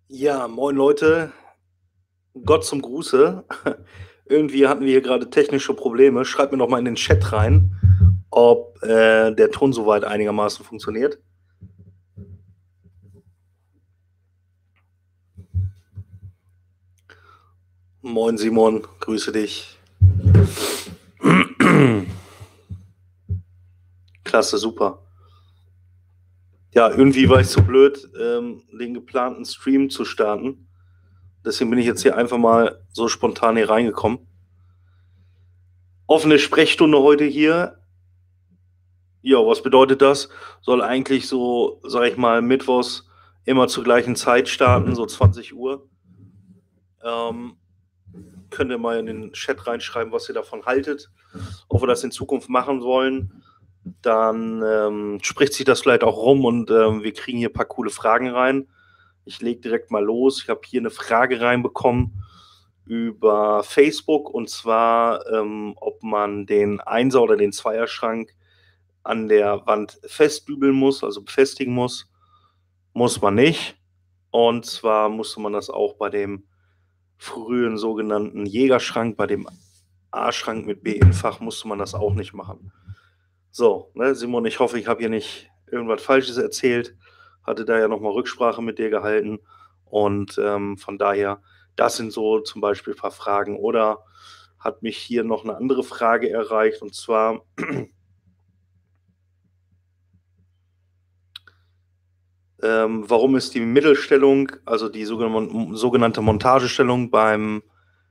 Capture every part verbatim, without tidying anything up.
Ja, moin Leute, Gott zum Gruße. Irgendwie hatten wir hier gerade technische Probleme. Schreibt mir doch mal in den Chat rein, ob äh, der Ton soweit einigermaßen funktioniert. Moin Simon, grüße dich. Klasse, super. Ja, irgendwie war ich so blöd, ähm, den geplanten Stream zu starten. Deswegen bin ich jetzt hier einfach mal so spontan hier reingekommen. Offene Sprechstunde heute hier. Ja, was bedeutet das? Soll eigentlich so, sag ich mal, mittwochs immer zur gleichen Zeit starten, so zwanzig Uhr. Ähm, könnt ihr mal in den Chat reinschreiben, was ihr davon haltet, ob wir das in Zukunft machen wollen. Dann ähm, spricht sich das vielleicht auch rum und ähm, wir kriegen hier ein paar coole Fragen rein. Ich lege direkt mal los. Ich habe hier eine Frage reinbekommen über Facebook und zwar, ähm, ob man den Einser- oder den Zweierschrank an der Wand festdübeln muss, also befestigen muss. Muss man nicht. Und zwar musste man das auch bei dem frühen sogenannten Jägerschrank, bei dem A-Schrank mit B-Infach musste man das auch nicht machen. So, ne, Simon, ich hoffe, ich habe hier nicht irgendwas Falsches erzählt. Hatte da ja nochmal Rücksprache mit dir gehalten. Und ähm, von daher, das sind so zum Beispiel ein paar Fragen. Oder hat mich hier noch eine andere Frage erreicht, und zwar, ähm, warum ist die Mittelstellung, also die sogenannte Montagestellung beim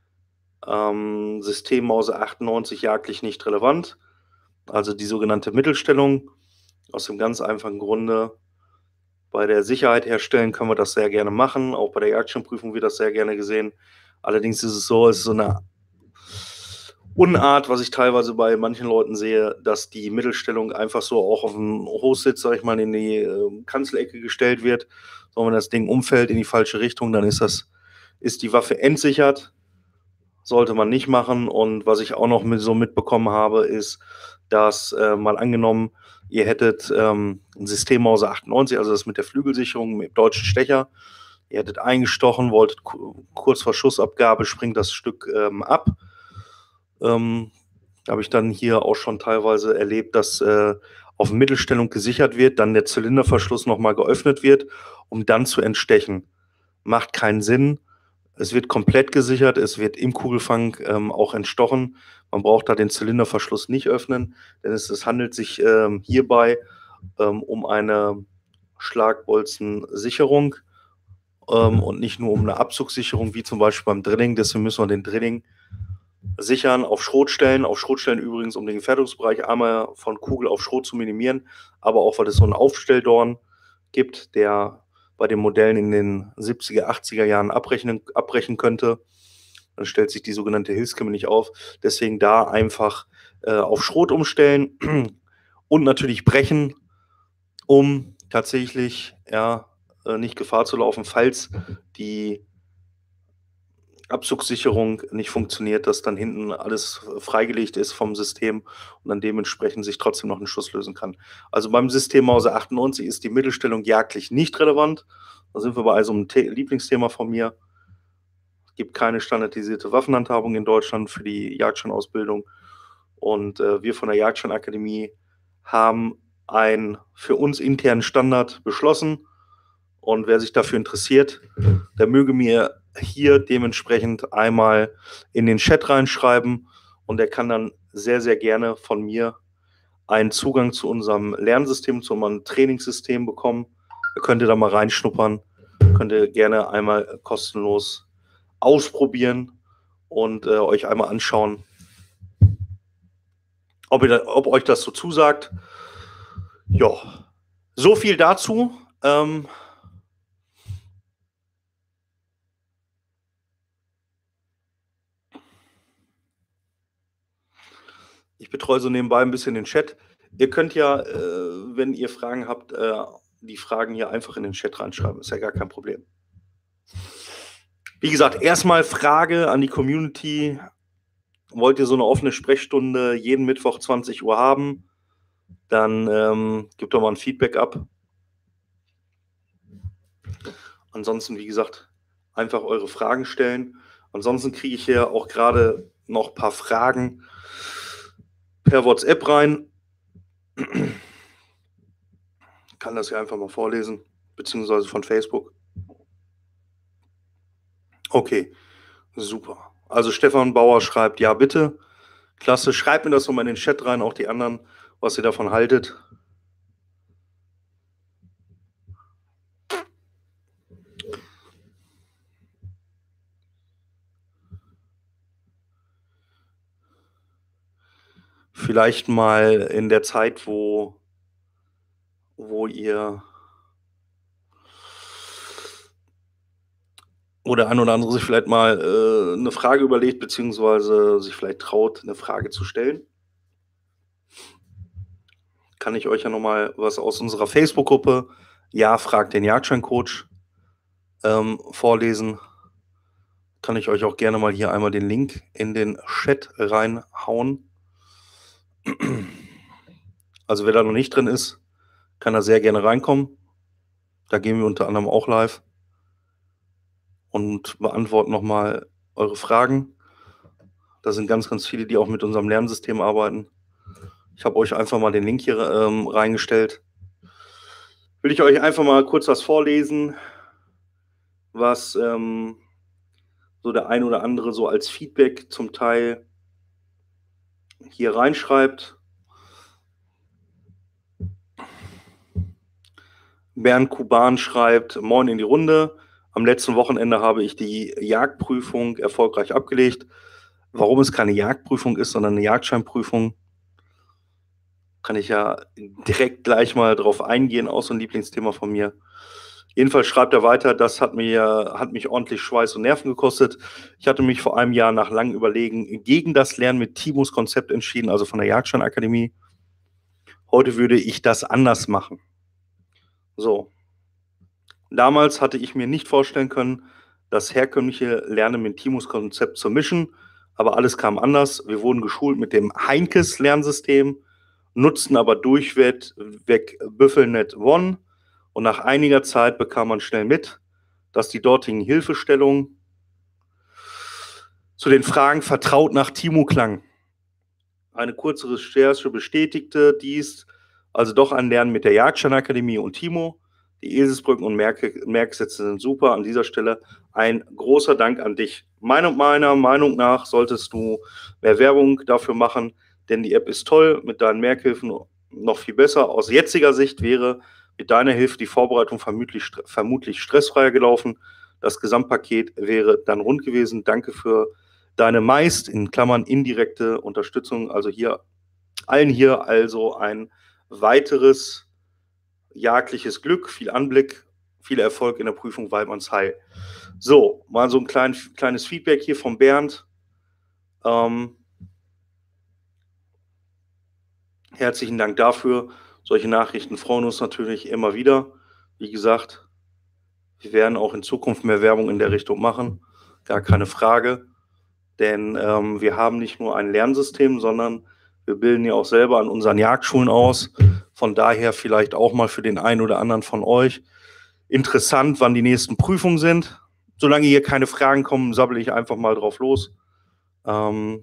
ähm, Systemmause achtundneunzig jagdlich nicht relevant? Also die sogenannte Mittelstellung, aus dem ganz einfachen Grunde, bei der Sicherheit herstellen können wir das sehr gerne machen. Auch bei der Jagdschirmprüfung wird das sehr gerne gesehen. Allerdings ist es so, es ist so eine Unart, was ich teilweise bei manchen Leuten sehe, dass die Mittelstellung einfach so auch auf den Hochsitz, sag ich mal, in die äh, Kanzelecke gestellt wird. So, wenn das Ding umfällt in die falsche Richtung, dann ist das, ist die Waffe entsichert. Sollte man nicht machen. Und was ich auch noch mit, so mitbekommen habe, ist, dass äh, mal angenommen, ihr hättet ähm, ein Systemmause achtundneunzig, also das mit der Flügelsicherung, mit dem deutschen Stecher. Ihr hättet eingestochen, wolltet kurz vor Schussabgabe, springt das Stück ähm, ab. Ähm, habe ich dann hier auch schon teilweise erlebt, dass äh, auf Mittelstellung gesichert wird, dann der Zylinderverschluss nochmal geöffnet wird, um dann zu entstechen. Macht keinen Sinn. Es wird komplett gesichert, es wird im Kugelfang ähm, auch entstochen. Man braucht da den Zylinderverschluss nicht öffnen, denn es, es handelt sich ähm, hierbei ähm, um eine Schlagbolzensicherung ähm, und nicht nur um eine Abzugssicherung, wie zum Beispiel beim Drilling. Deswegen müssen wir den Drilling sichern auf Schrotstellen. Auf Schrotstellen übrigens, um den Gefährdungsbereich einmal von Kugel auf Schrot zu minimieren, aber auch, weil es so einen Aufstelldorn gibt, der bei den Modellen in den siebziger, achtziger Jahren abbrechen, abbrechen könnte. Dann stellt sich die sogenannte Hilfskämme nicht auf. Deswegen da einfach äh, auf Schrot umstellen und natürlich brechen, um tatsächlich ja, äh, nicht Gefahr zu laufen, falls die Abzugssicherung nicht funktioniert, dass dann hinten alles freigelegt ist vom System und dann dementsprechend sich trotzdem noch ein Schuss lösen kann. Also beim Systemmause achtundneunzig ist die Mittelstellung jagdlich nicht relevant. Da sind wir bei also einem Lieblingsthema von mir. Es gibt keine standardisierte Waffenhandhabung in Deutschland für die Jagdscheinausbildung. Und äh, wir von der Jagdscheinakademie haben einen für uns internen Standard beschlossen. Und wer sich dafür interessiert, der möge mir hier dementsprechend einmal in den Chat reinschreiben und der kann dann sehr, sehr gerne von mir einen Zugang zu unserem Lernsystem, zu unserem Trainingssystem bekommen. Ihr könnt da mal reinschnuppern, könnt ihr gerne einmal kostenlos ausprobieren und äh, euch einmal anschauen, ob, ihr da, ob euch das so zusagt. Ja, so viel dazu. Ähm, Ich betreue so nebenbei ein bisschen den Chat. Ihr könnt ja, äh, wenn ihr Fragen habt, äh, die Fragen hier einfach in den Chat reinschreiben. Ist ja gar kein Problem. Wie gesagt, erstmal Frage an die Community. Wollt ihr so eine offene Sprechstunde jeden Mittwoch zwanzig Uhr haben? Dann ähm, gebt doch mal ein Feedback ab. Ansonsten, wie gesagt, einfach eure Fragen stellen. Ansonsten kriege ich hier auch gerade noch ein paar Fragen per WhatsApp rein. Ich kann das hier einfach mal vorlesen, beziehungsweise von Facebook. Okay, super. Also Stefan Bauer schreibt, ja bitte. Klasse, schreibt mir das nochmal in den Chat rein, auch die anderen, was ihr davon haltet. Vielleicht mal in der Zeit, wo, wo ihr wo der ein oder andere sich vielleicht mal äh, eine Frage überlegt, beziehungsweise sich vielleicht traut, eine Frage zu stellen. Kann ich euch ja nochmal was aus unserer Facebook-Gruppe Ja, fragt den Jagdschein-Coach ähm, vorlesen. Kann ich euch auch gerne mal hier einmal den Link in den Chat reinhauen. Also wer da noch nicht drin ist, kann da sehr gerne reinkommen. Da gehen wir unter anderem auch live und beantworten nochmal eure Fragen. Da sind ganz, ganz viele, die auch mit unserem Lernsystem arbeiten. Ich habe euch einfach mal den Link hier ähm, reingestellt. Will ich euch einfach mal kurz was vorlesen, was ähm, so der ein oder andere so als Feedback zum Teil hier reinschreibt. Bernd Kuban schreibt, moin in die Runde. Am letzten Wochenende habe ich die Jagdprüfung erfolgreich abgelegt. Warum es keine Jagdprüfung ist, sondern eine Jagdscheinprüfung, kann ich ja direkt gleich mal drauf eingehen, auch so ein Lieblingsthema von mir. Jedenfalls schreibt er weiter, das hat, mir, hat mich ordentlich Schweiß und Nerven gekostet. Ich hatte mich vor einem Jahr nach langem Überlegen gegen das Lernen mit Timos Konzept entschieden, also von der Jagdscheinakademie. Heute würde ich das anders machen. So. Damals hatte ich mir nicht vorstellen können, das herkömmliche Lernen mit Timos Konzept zu mischen, aber alles kam anders. Wir wurden geschult mit dem Heinkes Lernsystem, nutzten aber durchweg Büffelnet One und nach einiger Zeit bekam man schnell mit, dass die dortigen Hilfestellungen zu den Fragen vertraut nach Timo klangen. Eine kurze Recherche bestätigte dies, also doch ein Lernen mit der Jagdscheinakademie und Timo. Die Eselsbrücken und Merk Merksätze sind super. An dieser Stelle ein großer Dank an dich. Meiner, meiner Meinung nach solltest du mehr Werbung dafür machen, denn die App ist toll, mit deinen Merkhilfen noch viel besser. Aus jetziger Sicht wäre mit deiner Hilfe die Vorbereitung vermutlich, vermutlich stressfreier gelaufen. Das Gesamtpaket wäre dann rund gewesen. Danke für deine meist, in Klammern, indirekte Unterstützung. Also hier, allen hier also ein weiteres jagdliches Glück, viel Anblick, viel Erfolg in der Prüfung Waldmannsheil. So, mal so ein klein, kleines Feedback hier von Bernd. Ähm, herzlichen Dank dafür. Solche Nachrichten freuen uns natürlich immer wieder. Wie gesagt, wir werden auch in Zukunft mehr Werbung in der Richtung machen. Gar keine Frage. Denn ähm, wir haben nicht nur ein Lernsystem, sondern wir bilden ja auch selber an unseren Jagdschulen aus. Von daher vielleicht auch mal für den einen oder anderen von euch interessant, wann die nächsten Prüfungen sind. Solange hier keine Fragen kommen, sabbel ich einfach mal drauf los. Ähm,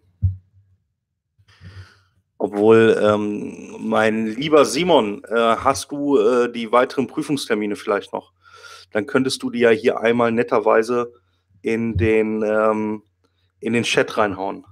obwohl, ähm, mein lieber Simon, äh, hast du äh, die weiteren Prüfungstermine vielleicht noch? Dann könntest du die ja hier einmal netterweise in den, ähm, in den Chat reinhauen.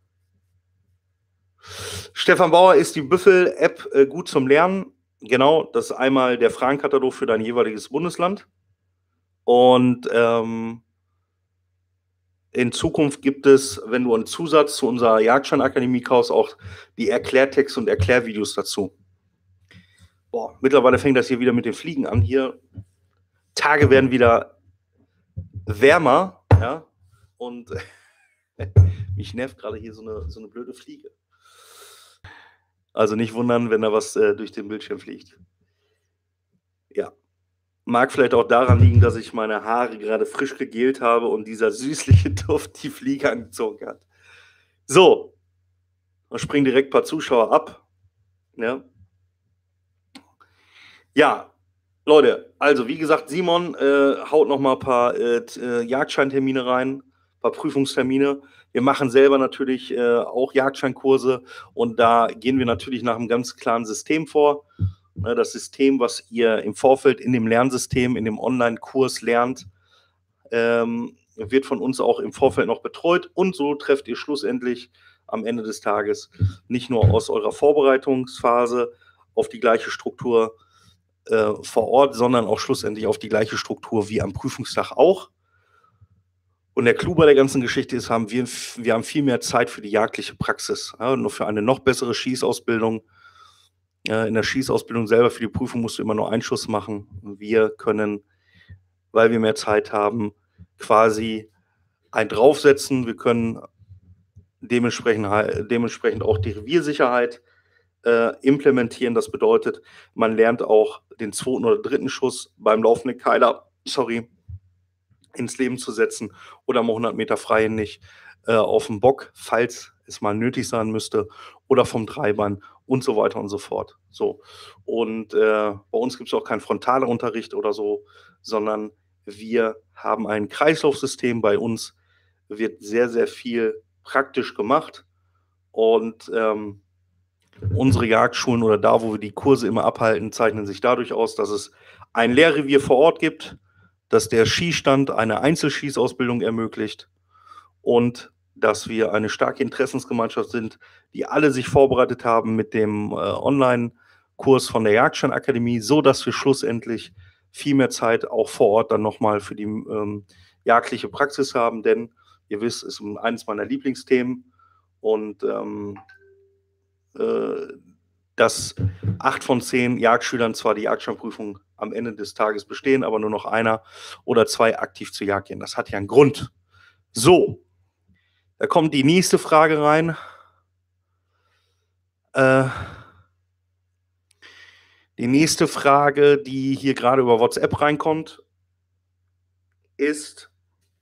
Stefan Bauer, ist die Büffel-App äh, gut zum Lernen? Genau, das ist einmal der Fragenkatalog für dein jeweiliges Bundesland. Und ähm, in Zukunft gibt es, wenn du einen Zusatz zu unserer Jagdscheinakademie kaufst, auch die Erklärtexte und Erklärvideos dazu. Boah, mittlerweile fängt das hier wieder mit den Fliegen an. Hier, Tage werden wieder wärmer, ja, und mich nervt gerade hier so eine, so eine blöde Fliege. Also nicht wundern, wenn da was äh, durch den Bildschirm fliegt. Ja. Mag vielleicht auch daran liegen, dass ich meine Haare gerade frisch gegelt habe und dieser süßliche Duft die Fliege angezogen hat. So, wir springen direkt ein paar Zuschauer ab. Ja, ja, Leute, also wie gesagt, Simon äh, haut noch mal ein paar äh, äh, Jagdscheintermine rein, ein paar Prüfungstermine. Wir machen selber natürlich äh, auch Jagdscheinkurse und da gehen wir natürlich nach einem ganz klaren System vor. Ne, das System, was ihr im Vorfeld in dem Lernsystem, in dem Online-Kurs lernt, ähm, wird von uns auch im Vorfeld noch betreut und so trefft ihr schlussendlich am Ende des Tages nicht nur aus eurer Vorbereitungsphase auf die gleiche Struktur äh, vor Ort, sondern auch schlussendlich auf die gleiche Struktur wie am Prüfungstag auch. Und der Clou bei der ganzen Geschichte ist, haben wir, wir haben viel mehr Zeit für die jagdliche Praxis. Ja, nur für eine noch bessere Schießausbildung. Äh, in der Schießausbildung selber für die Prüfung musst du immer nur einen Schuss machen. Wir können, weil wir mehr Zeit haben, quasi ein draufsetzen. Wir können dementsprechend, dementsprechend auch die Reviersicherheit äh, implementieren. Das bedeutet, man lernt auch den zweiten oder dritten Schuss beim laufenden Keiler, sorry, ins Leben zu setzen oder mal hundert Meter frei nicht äh, auf dem Bock, falls es mal nötig sein müsste, oder vom Dreibein und so weiter und so fort. So. Und äh, bei uns gibt es auch keinen Frontalunterricht oder so, sondern wir haben ein Kreislaufsystem. Bei uns wird sehr, sehr viel praktisch gemacht und ähm, unsere Jagdschulen oder da, wo wir die Kurse immer abhalten, zeichnen sich dadurch aus, dass es ein Lehrrevier vor Ort gibt, dass der Schießstand eine Einzelschießausbildung ermöglicht und dass wir eine starke Interessensgemeinschaft sind, die alle sich vorbereitet haben mit dem äh, Online-Kurs von der Jagdscheinakademie, so dass wir schlussendlich viel mehr Zeit auch vor Ort dann nochmal für die ähm, jagdliche Praxis haben, denn ihr wisst, es ist eines meiner Lieblingsthemen und ähm, äh, dass acht von zehn Jagdschülern zwar die Jagdscheinprüfung am Ende des Tages bestehen, aber nur noch einer oder zwei aktiv zur Jagd gehen. Das hat ja einen Grund. So, da kommt die nächste Frage rein. Äh, die nächste Frage, die hier gerade über WhatsApp reinkommt, ist,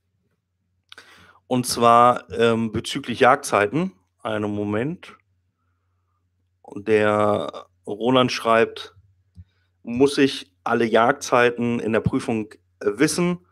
und zwar ähm, bezüglich Jagdzeiten. Einen Moment. Und der Roland schreibt, muss ich alle Jagdzeiten in der Prüfung äh, wissen?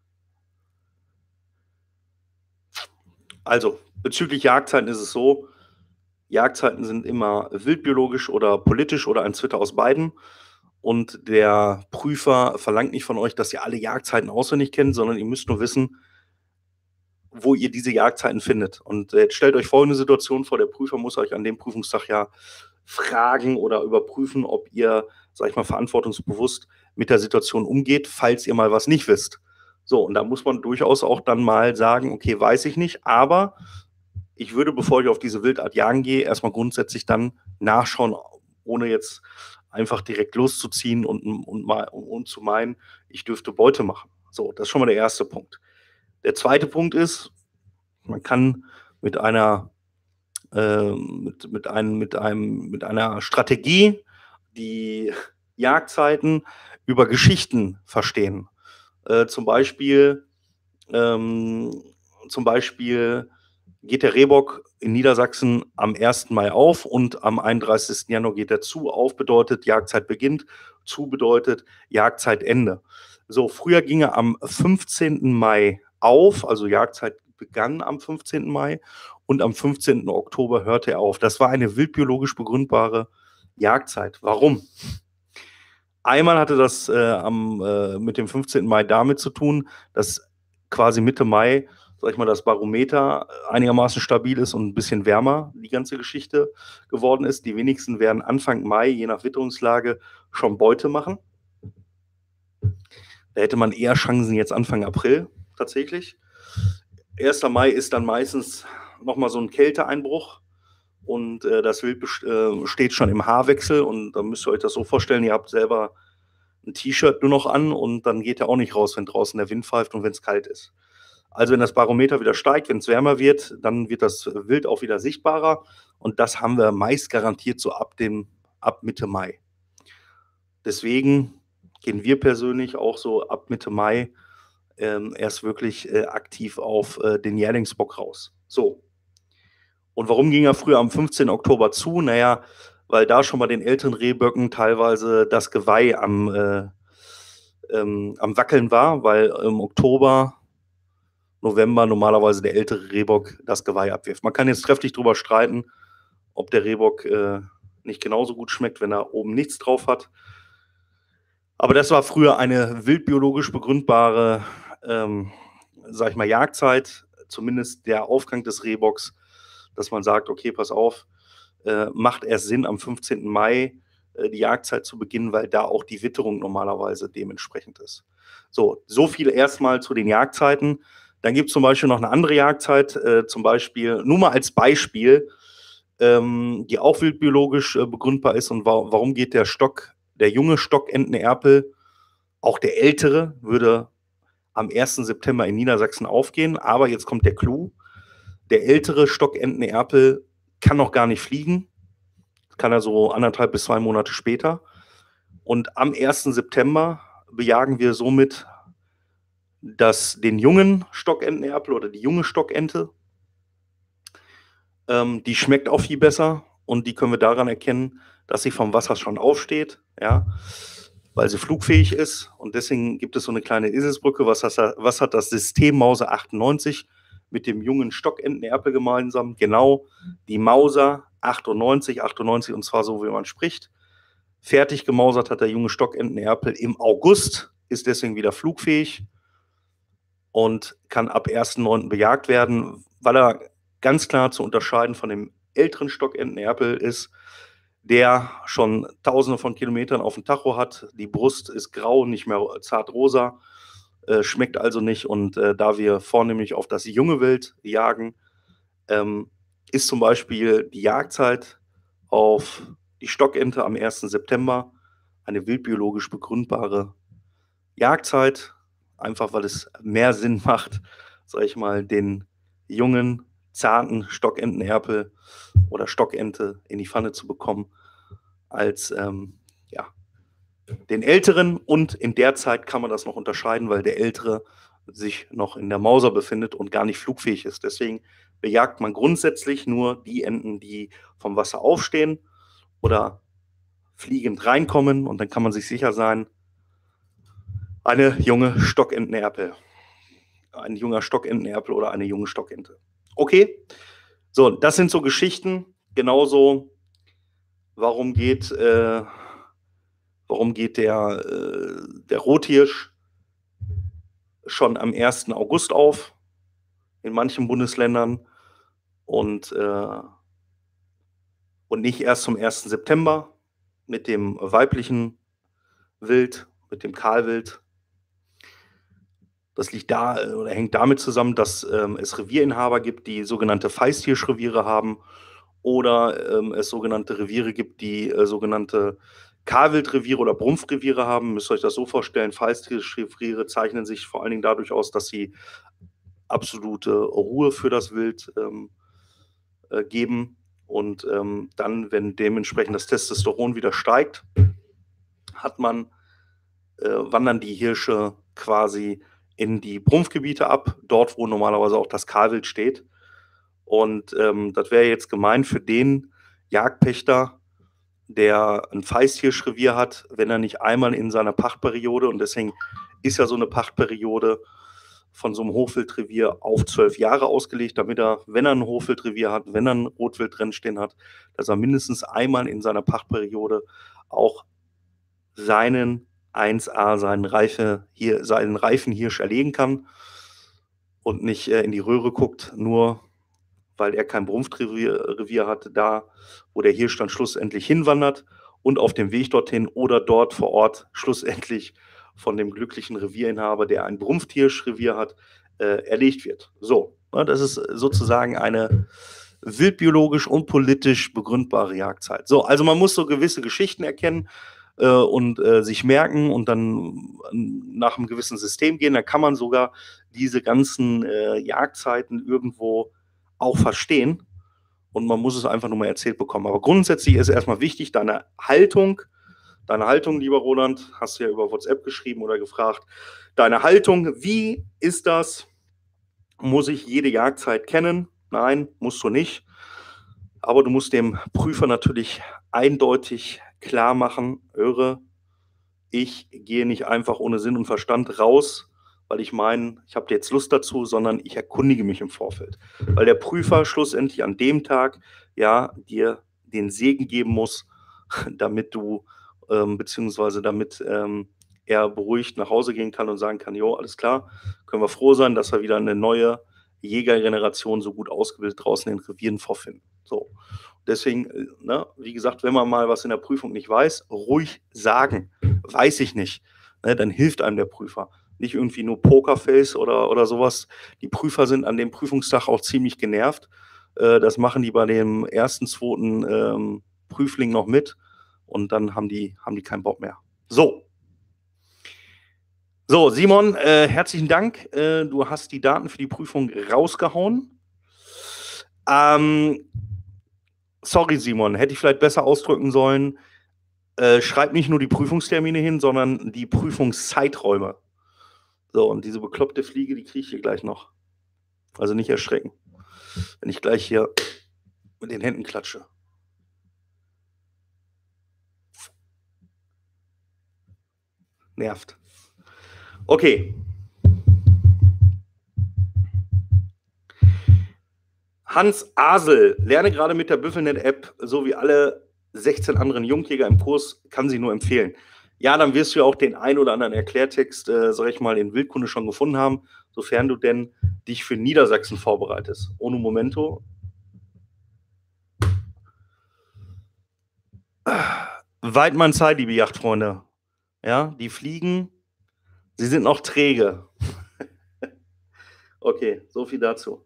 Also, bezüglich Jagdzeiten ist es so, Jagdzeiten sind immer wildbiologisch oder politisch oder ein Zwitter aus beiden. Und der Prüfer verlangt nicht von euch, dass ihr alle Jagdzeiten auswendig kennt, sondern ihr müsst nur wissen, wo ihr diese Jagdzeiten findet. Und jetzt stellt euch folgende Situation vor, der Prüfer muss euch an dem Prüfungstag ja fragen oder überprüfen, ob ihr, sag ich mal, verantwortungsbewusst mit der Situation umgeht, falls ihr mal was nicht wisst. So, und da muss man durchaus auch dann mal sagen, okay, weiß ich nicht, aber ich würde, bevor ich auf diese Wildart jagen gehe, erstmal grundsätzlich dann nachschauen, ohne jetzt einfach direkt loszuziehen und, und, mal, und zu meinen, ich dürfte Beute machen. So, das ist schon mal der erste Punkt. Der zweite Punkt ist, man kann mit einer, äh, mit, mit, einem, mit, einem, mit einer Strategie die Jagdzeiten über Geschichten verstehen. Äh, zum Beispiel, ähm, zum Beispiel geht der Rehbock in Niedersachsen am ersten Mai auf und am einunddreißigsten Januar geht er zu. Auf bedeutet, Jagdzeit beginnt, zu bedeutet, Jagdzeitende. So, früher ging er am fünfzehnten Mai auf, also Jagdzeit begann am fünfzehnten Mai und am fünfzehnten Oktober hörte er auf. Das war eine wildbiologisch begründbare Jagdzeit. Warum? Einmal hatte das äh, am, äh, mit dem fünfzehnten Mai damit zu tun, dass quasi Mitte Mai, sag ich mal, das Barometer einigermaßen stabil ist und ein bisschen wärmer die ganze Geschichte geworden ist. Die wenigsten werden Anfang Mai, je nach Witterungslage, schon Beute machen. Da hätte man eher Chancen jetzt Anfang April tatsächlich. erster Mai ist dann meistens nochmal so ein Kälteeinbruch und äh, das Wild äh, steht schon im Haarwechsel und dann müsst ihr euch das so vorstellen, ihr habt selber ein T-Shirt nur noch an und dann geht er auch nicht raus, wenn draußen der Wind pfeift und wenn es kalt ist. Also wenn das Barometer wieder steigt, wenn es wärmer wird, dann wird das Wild auch wieder sichtbarer und das haben wir meist garantiert so ab, dem, ab Mitte Mai. Deswegen gehen wir persönlich auch so ab Mitte Mai ähm, erst wirklich äh, aktiv auf äh, den Jährlingsbock raus. So. Und warum ging er früher am fünfzehnten Oktober zu? Naja, weil da schon bei den älteren Rehböcken teilweise das Geweih am, äh, ähm, am Wackeln war, weil im Oktober, November normalerweise der ältere Rehbock das Geweih abwirft. Man kann jetzt trefflich drüber streiten, ob der Rehbock äh, nicht genauso gut schmeckt, wenn er oben nichts drauf hat. Aber das war früher eine wildbiologisch begründbare, ähm, sage ich mal, Jagdzeit, zumindest der Aufgang des Rehbocks, dass man sagt, okay, pass auf, äh, macht erst Sinn, am fünfzehnten Mai äh, die Jagdzeit zu beginnen, weil da auch die Witterung normalerweise dementsprechend ist. So, so viel erstmal zu den Jagdzeiten. Dann gibt es zum Beispiel noch eine andere Jagdzeit, äh, zum Beispiel, nur mal als Beispiel, ähm, die auch wildbiologisch äh, begründbar ist. Und wa warum geht der Stock, der junge Stockentenerpel, auch der ältere, würde am ersten September in Niedersachsen aufgehen. Aber jetzt kommt der Clou. Der ältere Stockentenerpel kann noch gar nicht fliegen. Kann er so anderthalb bis zwei Monate später. Und am ersten September bejagen wir somit das, den jungen Stockentenerpel oder die junge Stockente. Ähm, die schmeckt auch viel besser und die können wir daran erkennen, dass sie vom Wasser schon aufsteht, ja, weil sie flugfähig ist. Und deswegen gibt es so eine kleine Eselsbrücke. Was, das, was hat das System Mauser achtundneunzig mit dem jungen Stockentenerpel gemeinsam? Genau, die Mauser achtundneunzig, achtundneunzig und zwar so, wie man spricht. Fertig gemausert hat der junge Stockentenerpel im August, ist deswegen wieder flugfähig und kann ab ersten neunten bejagt werden, weil er ganz klar zu unterscheiden von dem älteren Stockentenerpel ist, der schon tausende von Kilometern auf dem Tacho hat. Die Brust ist grau, nicht mehr zart rosa, äh, schmeckt also nicht. Und äh, da wir vornehmlich auf das junge Wild jagen, ähm, ist zum Beispiel die Jagdzeit auf die Stockente am ersten September eine wildbiologisch begründbare Jagdzeit, einfach weil es mehr Sinn macht, sage ich mal, den jungen, zarten Stockentenerpel oder Stockente in die Pfanne zu bekommen, als ähm, ja, den älteren. Und in der Zeit kann man das noch unterscheiden, weil der ältere sich noch in der Mauser befindet und gar nicht flugfähig ist. Deswegen bejagt man grundsätzlich nur die Enten, die vom Wasser aufstehen oder fliegend reinkommen, und dann kann man sich sicher sein, eine junge Stockentenerpel. Ein junger Stockentenerpel oder eine junge Stockente. Okay, so, das sind so Geschichten. Genauso, warum geht, äh, warum geht der, äh, der Rothirsch schon am ersten August auf in manchen Bundesländern und, äh, und nicht erst zum ersten September mit dem weiblichen Wild, mit dem Kahlwild. Das liegt da oder hängt damit zusammen, dass ähm, es Revierinhaber gibt, die sogenannte Feisthirschreviere haben, oder ähm, es sogenannte Reviere gibt, die äh, sogenannte Kahlwildreviere oder Brumpfreviere haben. Müsst ihr euch das so vorstellen, Feisthirschreviere zeichnen sich vor allen Dingen dadurch aus, dass sie absolute Ruhe für das Wild ähm, äh, geben. Und ähm, dann, wenn dementsprechend das Testosteron wieder steigt, hat man, äh, wandern die Hirsche quasi in die Brumpfgebiete ab, dort, wo normalerweise auch das Kahlwild steht. Und ähm, das wäre jetzt gemein für den Jagdpächter, der ein Feisthirschrevier hat, wenn er nicht einmal in seiner Pachtperiode, und deswegen ist ja so eine Pachtperiode von so einem Hochwildrevier auf zwölf Jahre ausgelegt, damit er, wenn er ein Hochwildrevier hat, wenn er ein Rotwild drin stehen hat, dass er mindestens einmal in seiner Pachtperiode auch seinen eins A, seinen, Reife, hier, seinen reifen Hirsch erlegen kann und nicht äh, in die Röhre guckt, nur weil er kein Brumpfrevier Revier hat, da wo der Hirsch dann schlussendlich hinwandert und auf dem Weg dorthin oder dort vor Ort schlussendlich von dem glücklichen Revierinhaber, der ein Brumpfhirschrevier hat, äh, erlegt wird. So, ne, das ist sozusagen eine wildbiologisch und politisch begründbare Jagdzeit. So, also man muss so gewisse Geschichten erkennen äh, und äh, sich merken und dann nach einem gewissen System gehen. Dann kann man sogar diese ganzen äh, Jagdzeiten irgendwo auch verstehen, und man muss es einfach nur mal erzählt bekommen. Aber grundsätzlich ist erstmal wichtig, deine Haltung, deine Haltung, lieber Roland, hast du ja über WhatsApp geschrieben oder gefragt, deine Haltung, wie ist das? Muss ich jede Jagdzeit kennen? Nein, musst du nicht. Aber du musst dem Prüfer natürlich eindeutig klar machen, höre, ich gehe nicht einfach ohne Sinn und Verstand raus, weil ich meine, ich habe jetzt Lust dazu, sondern ich erkundige mich im Vorfeld. Weil der Prüfer schlussendlich an dem Tag, ja, dir den Segen geben muss, damit du, ähm, beziehungsweise damit, ähm, er beruhigt nach Hause gehen kann und sagen kann: „Jo, alles klar, können wir froh sein, dass wir wieder eine neue Jägergeneration so gut ausgebildet draußen in den Revieren vorfinden." So. Deswegen, äh, ne, wie gesagt, wenn man mal was in der Prüfung nicht weiß, ruhig sagen: „Weiß ich nicht." Ne, dann hilft einem der Prüfer. Nicht irgendwie nur Pokerface oder oder sowas. Die Prüfer sind an dem Prüfungstag auch ziemlich genervt. Äh, das machen die bei dem ersten, zweiten ähm, Prüfling noch mit und dann haben die haben die keinen Bock mehr. So. So, Simon, äh, herzlichen Dank. Äh, du hast die Daten für die Prüfung rausgehauen. Ähm, sorry, Simon, hätte ich vielleicht besser ausdrücken sollen. Äh, schreib nicht nur die Prüfungstermine hin, sondern die Prüfungszeiträume. So, und diese bekloppte Fliege, die kriege ich hier gleich noch. Also nicht erschrecken, wenn ich gleich hier mit den Händen klatsche. Nervt. Okay. Hans Asel, lerne gerade mit der Büffelnet-App, so wie alle sechzehn anderen Jungjäger im Kurs, kann sie nur empfehlen. Ja, dann wirst du ja auch den ein oder anderen Erklärtext, äh, sag ich mal, in Wildkunde schon gefunden haben, sofern du denn dich für Niedersachsen vorbereitest. Ohne Momento. Weidmann Zeit, liebe Yachtfreunde. Ja, die fliegen, sie sind noch träge. Okay, so viel dazu.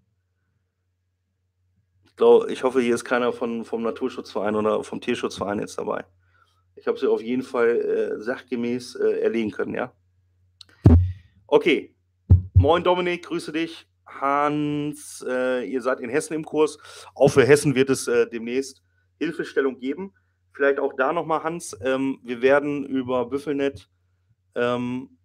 Ich, glaub, ich hoffe, hier ist keiner von, vom Naturschutzverein oder vom Tierschutzverein jetzt dabei. Ich habe sie auf jeden Fall äh, sachgemäß äh, erlegen können, ja? Okay. Moin Dominik, grüße dich. Hans, äh, ihr seid in Hessen im Kurs. Auch für Hessen wird es äh, demnächst Hilfestellung geben. Vielleicht auch da nochmal, Hans. Ähm, wir werden über Büffelnet ähm,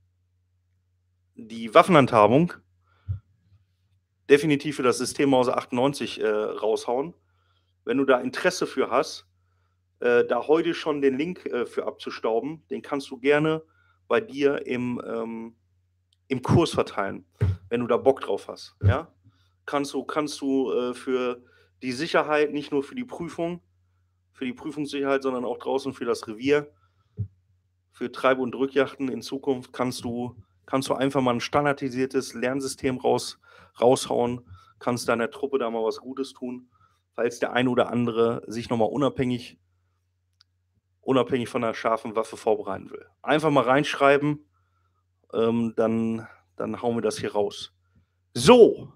die Waffenhandhabung definitiv für das Systemhaus achtundneunzig äh, raushauen. Wenn du da Interesse für hast, äh, da heute schon den Link äh, für abzustauben, den kannst du gerne bei dir im, ähm, im Kurs verteilen, wenn du da Bock drauf hast. Ja? Kannst du, kannst du äh, für die Sicherheit, nicht nur für die Prüfung, für die Prüfungssicherheit, sondern auch draußen für das Revier, für Treib- und Drückjachten in Zukunft, kannst du, kannst du einfach mal ein standardisiertes Lernsystem raus, raushauen, kannst deiner Truppe da mal was Gutes tun, falls der eine oder andere sich nochmal unabhängig, unabhängig von einer scharfen Waffe vorbereiten will. Einfach mal reinschreiben, ähm, dann, dann hauen wir das hier raus. So.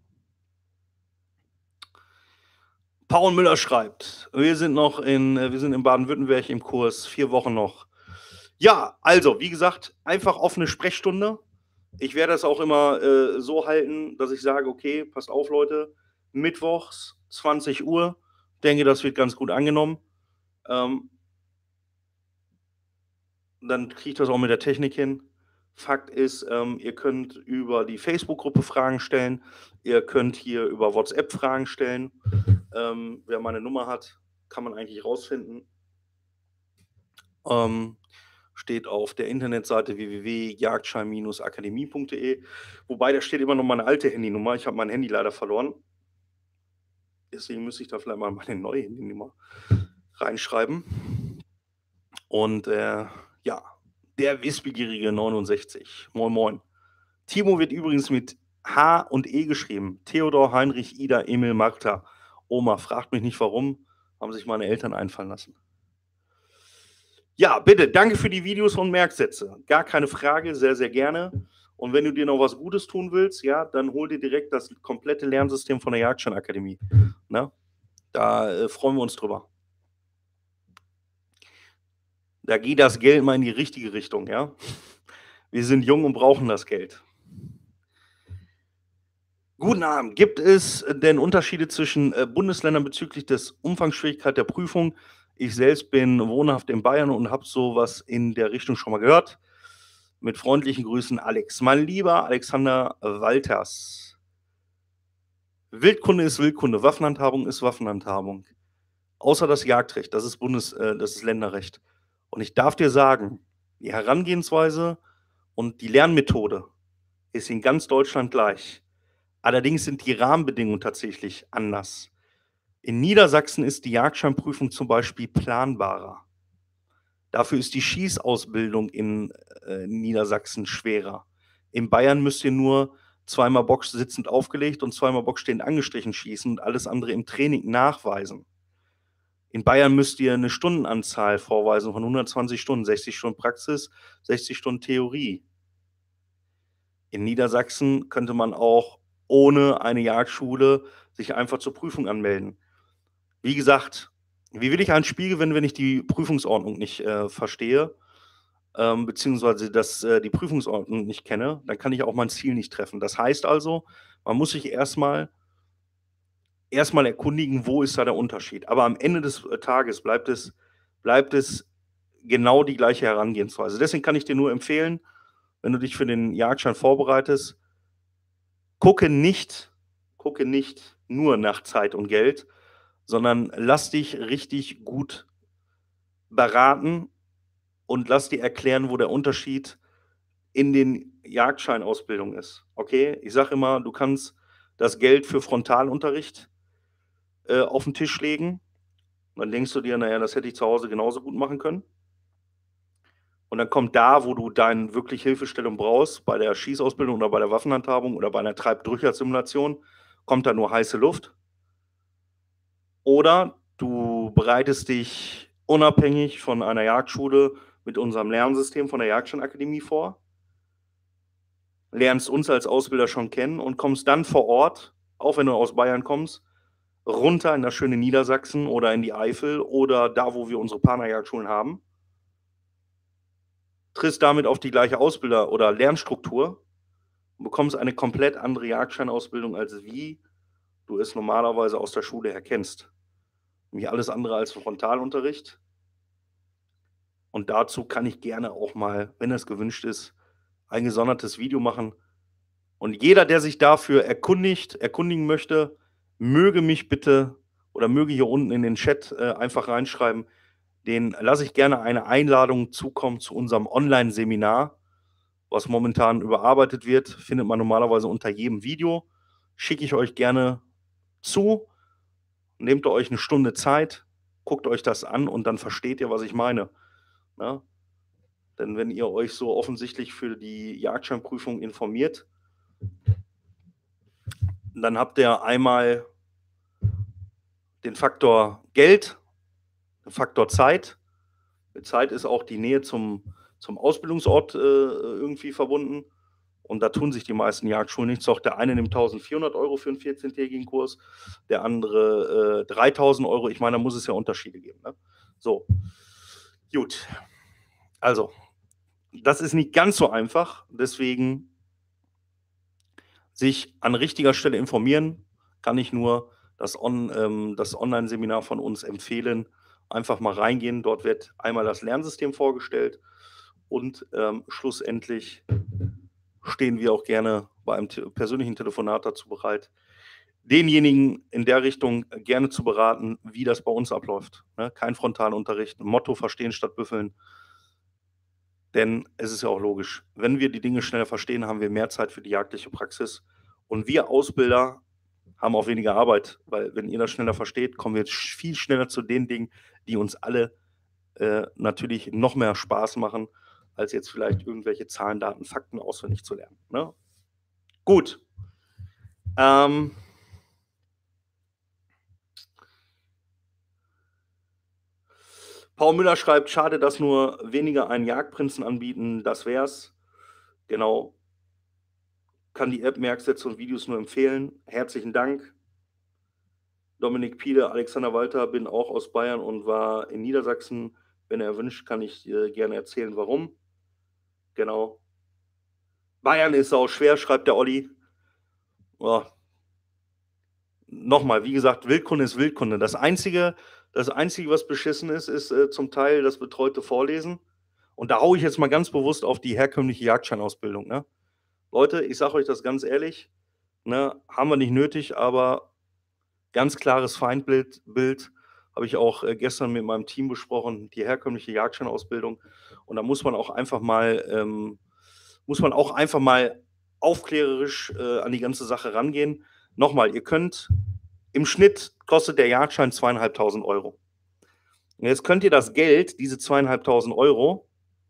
Paul Müller schreibt, wir sind noch in, wir sind in Baden-Württemberg im Kurs, vier Wochen noch. Ja, also, wie gesagt, einfach offene Sprechstunde. Ich werde das auch immer äh, so halten, dass ich sage, okay, passt auf, Leute, mittwochs, zwanzig Uhr, denke, das wird ganz gut angenommen. Ähm, dann kriege ich das auch mit der Technik hin. Fakt ist, ähm, ihr könnt über die Facebook-Gruppe Fragen stellen, ihr könnt hier über WhatsApp Fragen stellen. Ähm, wer meine Nummer hat, kann man eigentlich rausfinden. Ähm, steht auf der Internetseite w w w punkt jagdschein akademie punkt de. Wobei, da steht immer noch meine alte Handynummer. Ich habe mein Handy leider verloren. Deswegen müsste ich da vielleicht mal meine neue Handynummer reinschreiben. Und äh, ja, der wissbegierige neunundsechzig. Moin, moin. Timo wird übrigens mit H und E geschrieben. Theodor, Heinrich, Ida, Emil, Martha. Oma, fragt mich nicht warum, haben sich meine Eltern einfallen lassen. Ja, bitte, danke für die Videos und Merksätze. Gar keine Frage, sehr, sehr gerne. Und wenn du dir noch was Gutes tun willst, ja, dann hol dir direkt das komplette Lernsystem von der Jagdschein-Akademie. Ne? Da äh, freuen wir uns drüber. Da geht das Geld mal in die richtige Richtung, ja. Wir sind jung und brauchen das Geld. Guten Abend. Gibt es denn Unterschiede zwischen äh, Bundesländern bezüglich des Umfangsschwierigkeit der Prüfung? Ich selbst bin wohnhaft in Bayern und habe sowas in der Richtung schon mal gehört. Mit freundlichen Grüßen, Alex. Mein lieber Alexander Walters. Wildkunde ist Wildkunde, Waffenhandhabung ist Waffenhandhabung. Außer das Jagdrecht, das ist Bundes, äh, das ist Länderrecht. Und ich darf dir sagen, die Herangehensweise und die Lernmethode ist in ganz Deutschland gleich. Allerdings sind die Rahmenbedingungen tatsächlich anders. In Niedersachsen ist die Jagdscheinprüfung zum Beispiel planbarer. Dafür ist die Schießausbildung in, äh, Niedersachsen schwerer. In Bayern müsst ihr nur zweimal Bock sitzend aufgelegt und zweimal Bock stehend angestrichen schießen und alles andere im Training nachweisen. In Bayern müsst ihr eine Stundenanzahl vorweisen von hundertzwanzig Stunden, sechzig Stunden Praxis, sechzig Stunden Theorie. In Niedersachsen könnte man auch ohne eine Jagdschule sich einfach zur Prüfung anmelden. Wie gesagt, wie will ich ein Spiel gewinnen, wenn ich die Prüfungsordnung nicht, äh, verstehe, ähm, beziehungsweise das, äh, die Prüfungsordnung nicht kenne? Dann kann ich auch mein Ziel nicht treffen. Das heißt also, man muss sich erst mal erst mal erkundigen, wo ist da der Unterschied? Aber am Ende des, äh, Tages bleibt es bleibt es genau die gleiche Herangehensweise. Deswegen kann ich dir nur empfehlen, wenn du dich für den Jagdschein vorbereitest, gucke nicht gucke nicht nur nach Zeit und Geld, sondern lass dich richtig gut beraten und lass dir erklären, wo der Unterschied in den Jagdscheinausbildungen ist, okay? Ich sage immer, du kannst das Geld für Frontalunterricht, äh, auf 'n Tisch legen. Dann denkst du dir: „Na ja, das hätte ich zu Hause genauso gut machen können.“ Und dann kommt da, wo du dann wirklich Hilfestellung brauchst, bei der Schießausbildung oder bei der Waffenhandhabung oder bei 'ner Treib-Drücher-Simulation, kommt da nur heiße Luft. Oder du bereitest dich unabhängig von einer Jagdschule mit unserem Lernsystem von der Jagdscheinakademie vor lernst uns als Ausbilder schon kennen und kommst dann vor Ort, auch wenn du aus Bayern kommst, runter in das schöne Niedersachsen oder in die Eifel oder da, wo wir unsere Partnerjagdschulen haben triffst damit auf die gleiche Ausbilder oder Lernstruktur und bekommst eine komplett andere Jagdscheinausbildung, als wie du es normalerweise aus der Schule her kennst. Nämlich alles andere als Frontalunterricht. Und dazu kann ich gerne auch mal, wenn es gewünscht ist, ein gesondertes Video machen. Und jeder, der sich dafür erkundigt erkundigen möchte, möge mich bitte oder möge hier unten in den Chat, äh, einfach reinschreiben. Den lasse ich gerne eine Einladung zukommen zu unserem Onlineseminar, was momentan überarbeitet wird. Findet man normalerweise unter jedem Video. Schicke ich euch gerne zu. Nehmt ihr euch 'ne Stunde Zeit, guckt euch das an und dann versteht ihr, was ich meine, ne? Denn wenn ihr euch so offensichtlich für die Jagdscheinprüfung informiert dann habt ihr einmal den Faktor Geld, den Faktor Zeit. Mit Zeit ist auch die Nähe zum zum Ausbildungsort, äh, irgendwie verbunden. Und da tun sich die meisten Jagdschulen nichts. Doch der eine nimmt tausendvierhundert Euro für 'n vierzehntägigen Kurs, der andere, äh, dreitausend Euro. Ich meine, da muss es ja Unterschiede geben, ne? So. Gut. Also, das ist nicht ganz so einfach, deswegen sich an richtiger Stelle informieren, kann ich nur das On ähm, das Onlineseminar von uns empfehlen. Einfach mal reingehen. Dort wird einmal das Lernsystem vorgestellt und, ähm, schlussendlich stehen wir auch gerne bei einem te persönlichen Telefonat dazu bereit, denjenigen in der Richtung gerne zu beraten, wie das bei uns abläuft, ne? Kein Frontalunterricht, Motto verstehen statt büffeln. Denn es ist ja auch logisch, wenn wir die Dinge schneller verstehen, haben wir mehr Zeit für die jagdliche Praxis. Und wir Ausbilder haben auch weniger Arbeit, weil wenn ihr das schneller versteht, kommen wir sch viel schneller zu den Dingen, die uns alle, äh, natürlich noch mehr Spaß machen, als jetzt vielleicht irgendwelche Zahlen, Daten, Fakten auswendig zu lernen, ne? Gut. Ähm Paul Müller schreibt: „Schade, dass nur wenige einen Jagdprinzen anbieten, das wär's.“ Genau. Kann die App Merksätze und Videos nur empfehlen. Herzlichen Dank. Dominik Piele, Alexander Walter, bin auch aus Bayern und war in Niedersachsen. Wenn er wünscht, kann ich, äh, gerne erzählen, warum. Genau. „Bayern ist sauschwer“, schreibt der Olli. Oh. Noch mal, wie gesagt, Wildkunde ist Wildkunde. Das Einzige das Einzige, was beschissen ist, ist, äh, zum Teil das betreute Vorlesen. Und da haue ich jetzt mal ganz bewusst auf die herkömmliche Jagdscheinausbildung, ne? Leute, ich sage euch das ganz ehrlich, ne, haben wir nicht nötig, aber ganz klares Feindbild Bild. Habe ich auch, äh, gestern mit meinem Team besprochen, die herkömmliche Jagdscheinausbildung. Und da muss man auch einfach mal ähm, muss man auch einfach mal aufklärerisch, äh, an die ganze Sache rangehen. Noch mal, ihr könnt im Schnitt kostet der Jagdschein zweitausendfünfhundert Euro. Und jetzt könnt ihr das Geld, diese zweitausendfünfhundert Euro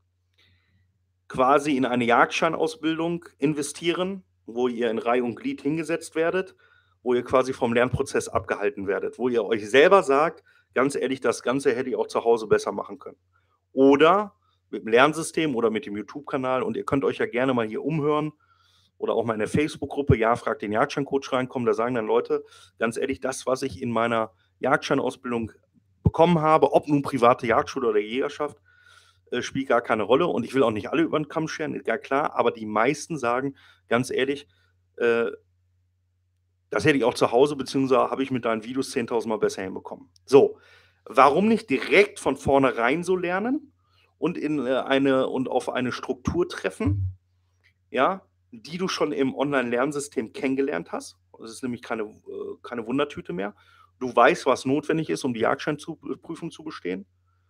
quasi in eine Jagdscheinausbildung investieren, wo ihr in Reih und Glied hingesetzt werdet, wo ihr quasi vom Lernprozess abgehalten werdet, wo ihr euch selber sagt: „Ganz ehrlich, das Ganze hätte ich auch zu Hause besser machen können." Oder mit dem Lernsystem oder mit dem YouTube-Kanal, und ihr könnt euch ja gerne mal hier umhören oder auch mal in der Facebook-Gruppe „Ja, frag den Jagdscheincoach" reinkommen. Da sagen dann Leute: „Ganz ehrlich, das, was ich in meiner Jagdscheinausbildung bekommen habe, ob nun private Jagdschule oder Jägerschaft, äh, spielt gar keine Rolle." Und ich will auch nicht alle über 'n Kamm scheren, ja klar, aber die meisten sagen: „Ganz ehrlich, äh, das hätte ich auch zu Hause beziehungsweise habe ich mit deinen Videos zehntausend Mal besser hinbekommen." So, warum nicht direkt von vornherein so lernen und in, äh, eine und auf eine Struktur treffen, ja, die du schon im Online-Lernsystem kennengelernt hast. Das ist nämlich keine äh, keine Wundertüte mehr. Du weißt, was notwendig ist, um die Jagdschein-zu äh, Prüfung zu bestehen.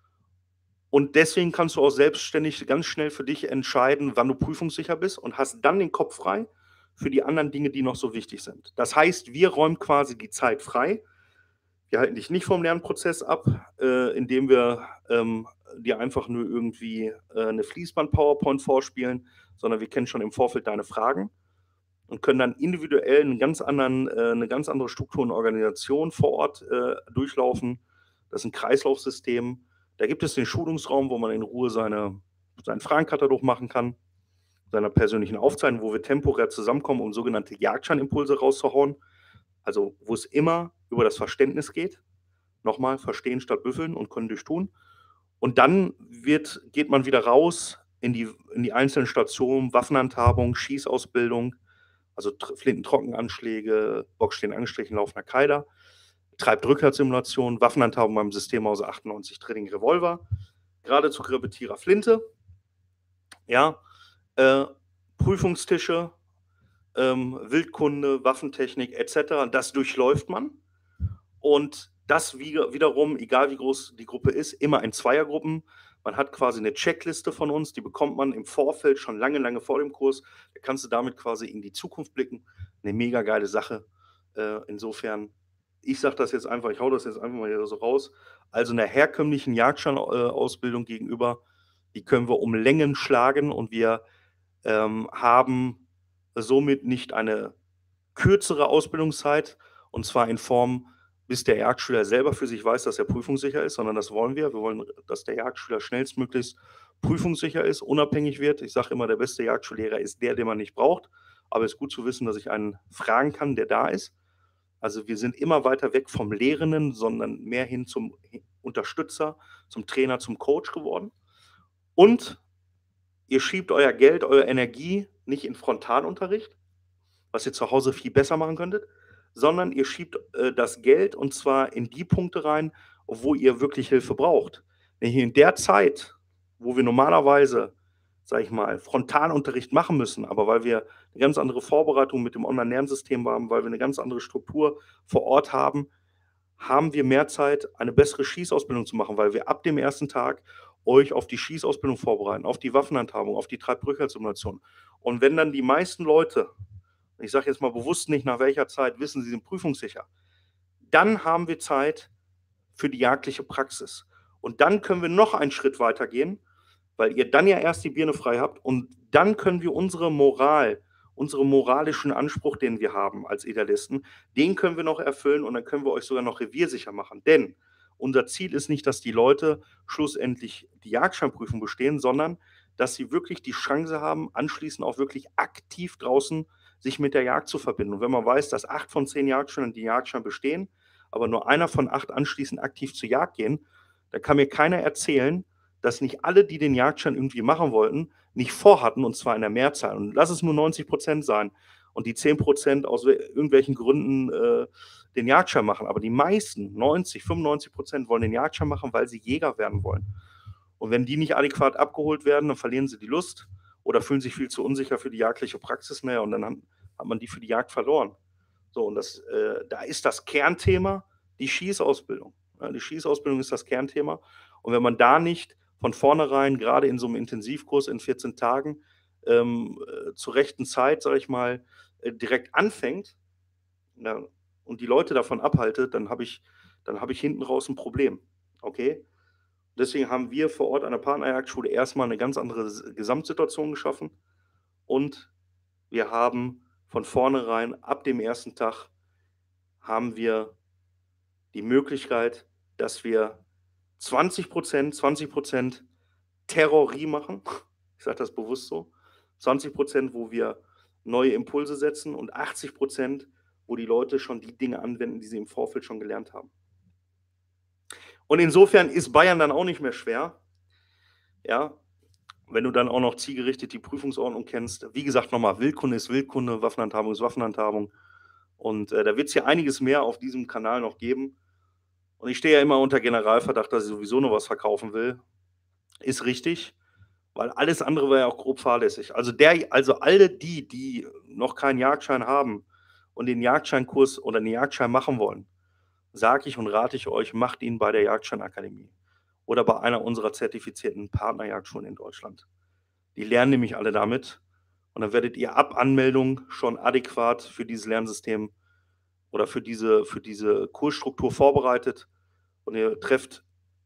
Und deswegen kannst du auch selbstständig ganz schnell für dich entscheiden, wann du prüfungssicher bist und hast dann den Kopf frei für die anderen Dinge, die noch so wichtig sind. Das heißt, wir räumen quasi die Zeit frei. Wir halten dich nicht vom Lernprozess ab, äh, indem wir, ähm, dir einfach nur irgendwie, äh, 'ne Fließband-PowerPoint vorspielen, sondern wir kennen schon im Vorfeld deine Fragen und können dann individuell 'n ganz anderen äh, 'ne ganz andere Struktur und Organisation vor Ort, äh, durchlaufen. Das ist 'n Kreislaufsystem. Da gibt es den Schulungsraum, wo man in Ruhe seine seinen Fragenkatalog machen kann, seiner persönlichen Aufzeichnung, wo wir temporär zusammenkommen, um sogenannte Jagdscheinimpulse rauszuhauen. Also, wo es immer über das Verständnis geht. Noch mal, verstehen statt büffeln und können durch tun. Und dann wird geht man wieder raus in die in die einzelnen Stationen, Waffenhandhabung, Schießausbildung, also Tr Flintentrockenanschläge, Bockstehen angestrichen, laufender Keiler, Treib-Rückwärtssimulation, Waffenhandhabung beim Systemhauser achtundneunzig Drilling Revolver, geradezu Krevetierer Flinte. Ja, äh, Prüfungstische, ähm, Wildkunde, Waffentechnik et cetera. Das durchläuft man. Und das wieder wiederum, egal wie groß die Gruppe ist, immer in Zweiergruppen. Man hat quasi 'ne Checkliste von uns, die bekommt man im Vorfeld schon lange, lange vor dem Kurs. Da kannst du damit quasi in die Zukunft blicken. 'Ne mega geile Sache. Äh, insofern, ich sage das jetzt einfach ich haue das jetzt einfach mal hier so raus. Also 'ner herkömmlichen Jagdschein äh, Ausbildung gegenüber, die können wir um Längen schlagen und wir, ähm, haben somit nicht eine kürzere Ausbildungszeit, und zwar in Form, bis der Jagdschüler selber für sich weiß, dass er prüfungssicher ist, sondern das wollen wir. Wir wollen, dass der Jagdschüler schnellstmöglichst prüfungssicher ist, unabhängig wird. Ich sage immer, der beste Jagdschullehrer ist der, den man nicht braucht. Aber es ist gut zu wissen, dass ich einen fragen kann, der da ist. Also, wir sind immer weiter weg vom Lehrenden, sondern mehr hin zum hi Unterstützer, zum Trainer, zum Coach geworden. Und ihr schiebt euer Geld, eure Energie nicht in Frontalunterricht, was ihr zu Hause viel besser machen könntet, sondern ihr schiebt, äh, das Geld und zwar in die Punkte rein, wo ihr wirklich Hilfe braucht. Wenn ihr in der Zeit, wo wir normalerweise, sage ich mal, Frontalunterricht machen müssen, aber weil wir 'ne ganz andere Vorbereitung mit dem Online-Lernsystem haben, weil wir 'ne ganz andere Struktur vor Ort haben, haben wir mehr Zeit, eine bessere Schießausbildung zu machen, weil wir ab dem ersten Tag euch auf die Schießausbildung vorbereiten, auf die Waffenhandhabung, auf die Treib-Rückwärtssimulation. Und wenn dann die meisten Leute, ich sage jetzt mal bewusst nicht nach welcher Zeit, wissen, sie sind prüfungssicher, dann haben wir Zeit für die jagdliche Praxis. Und dann können wir noch einen Schritt weitergehen, weil ihr dann ja erst die Birne frei habt und dann können wir unsere Moral unsere moralischen Anspruch, den wir haben als Idealisten, den können wir noch erfüllen und dann können wir euch sogar noch reviersicher machen. Denn unser Ziel ist nicht, dass die Leute schlussendlich die Jagdscheinprüfung bestehen, sondern dass sie wirklich die Chance haben, anschließend auch wirklich aktiv draußen sich mit der Jagd zu verbinden. Und wenn man weiß, dass acht von zehn Jagdschülern den Jagdschein bestehen, aber nur einer von acht anschließend aktiv zur Jagd gehen, dann kann mir keiner erzählen, dass nicht alle, die den Jagdschein irgendwie machen wollten, nicht vorhatten, und zwar in der Mehrzahl. Und lass es nur neunzig Prozent sein und die zehn Prozent aus we irgendwelchen Gründen, äh, den Jagdschein machen. Aber die meisten, neunzig, fünfundneunzig Prozent wollen den Jagdschein machen, weil sie Jäger werden wollen. Und wenn die nicht adäquat abgeholt werden, dann verlieren sie die Lust oder fühlen sich viel zu unsicher für die jagdliche Praxis mehr und dann haben hat man die für die Jagd verloren. So und das äh, da ist das Kernthema die Schießausbildung, Ja, die Schießausbildung ist das Kernthema. Und wenn man da nicht von vornherein, gerade in so einem Intensivkurs in vierzehn Tagen, ähm, äh, zur rechten Zeit, sage ich mal, äh, direkt anfängt, ja, und die Leute davon abhaltet, dann habe ich dann habe ich hinten raus ein Problem, okay? Deswegen haben wir vor Ort an der Partnerjagdschule erst mal 'ne ganz andere S Gesamtsituation geschaffen und wir haben von vornherein ab dem ersten Tag haben wir die Möglichkeit, dass wir zwanzig Prozent, zwanzig Prozent Theorie machen. Ich sage das bewusst so. zwanzig Prozent, wo wir neue Impulse setzen und achtzig Prozent, wo die Leute schon die Dinge anwenden, die sie im Vorfeld schon gelernt haben. Und insofern ist Bayern dann auch nicht mehr schwer, ja, wenn du dann auch noch zielgerichtet die Prüfungsordnung kennst. Wie gesagt, nochmal, Wildkunde ist Wildkunde, Waffenhandhabung ist Waffenhandhabung. Und, äh, da wird es hier einiges mehr auf diesem Kanal noch geben. Und ich stehe ja immer unter Generalverdacht, dass ich sowieso noch was verkaufen will. Ist richtig, weil alles andere wäre ja auch grob fahrlässig. Also der also alle die, die noch keinen Jagdschein haben und den Jagdscheinkurs oder den Jagdschein machen wollen, sage ich und rate ich euch, macht ihn bei der Jagdscheinakademie oder bei einer unserer zertifizierten Partnerjagdschulen in Deutschland. Die lernen nämlich alle damit und dann werdet ihr ab Anmeldung schon adäquat für dieses Lernsystem oder für diese für diese Kursstruktur vorbereitet und ihr trefft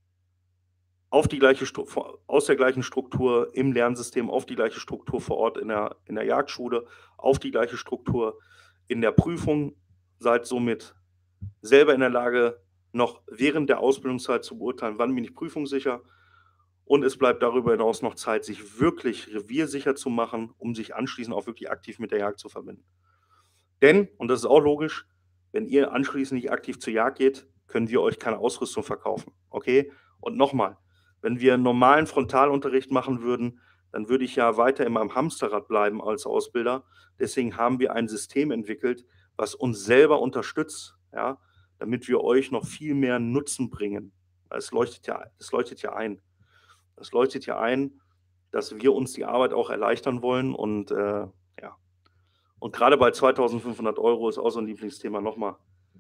auf die gleiche Stru vor aus der gleichen Struktur im Lernsystem auf die gleiche Struktur vor Ort in der in der Jagdschule, auf die gleiche Struktur in der Prüfung, seid somit selber in der Lage, noch während der Ausbildungszeit zu beurteilen, wann bin ich prüfungssicher, und es bleibt darüber hinaus noch Zeit, sich wirklich reviersicher zu machen, um sich anschließend auch wirklich aktiv mit der Jagd zu verbinden. Denn, und das ist auch logisch, wenn ihr anschließend nicht aktiv zur Jagd geht, können wir euch keine Ausrüstung verkaufen, okay? Und nochmal, wenn wir normalen Frontalunterricht machen würden, dann würde ich ja weiter in meinem Hamsterrad bleiben als Ausbilder. Deswegen haben wir ein System entwickelt, was uns selber unterstützt, ja, damit wir euch noch viel mehr Nutzen bringen. Es leuchtet ja es leuchtet ja ein. Es leuchtet ja ein, dass wir uns die Arbeit auch erleichtern wollen und, äh, ja. Und gerade bei zweitausendfünfhundert Euro ist auch so 'n Lieblingsthema noch mal.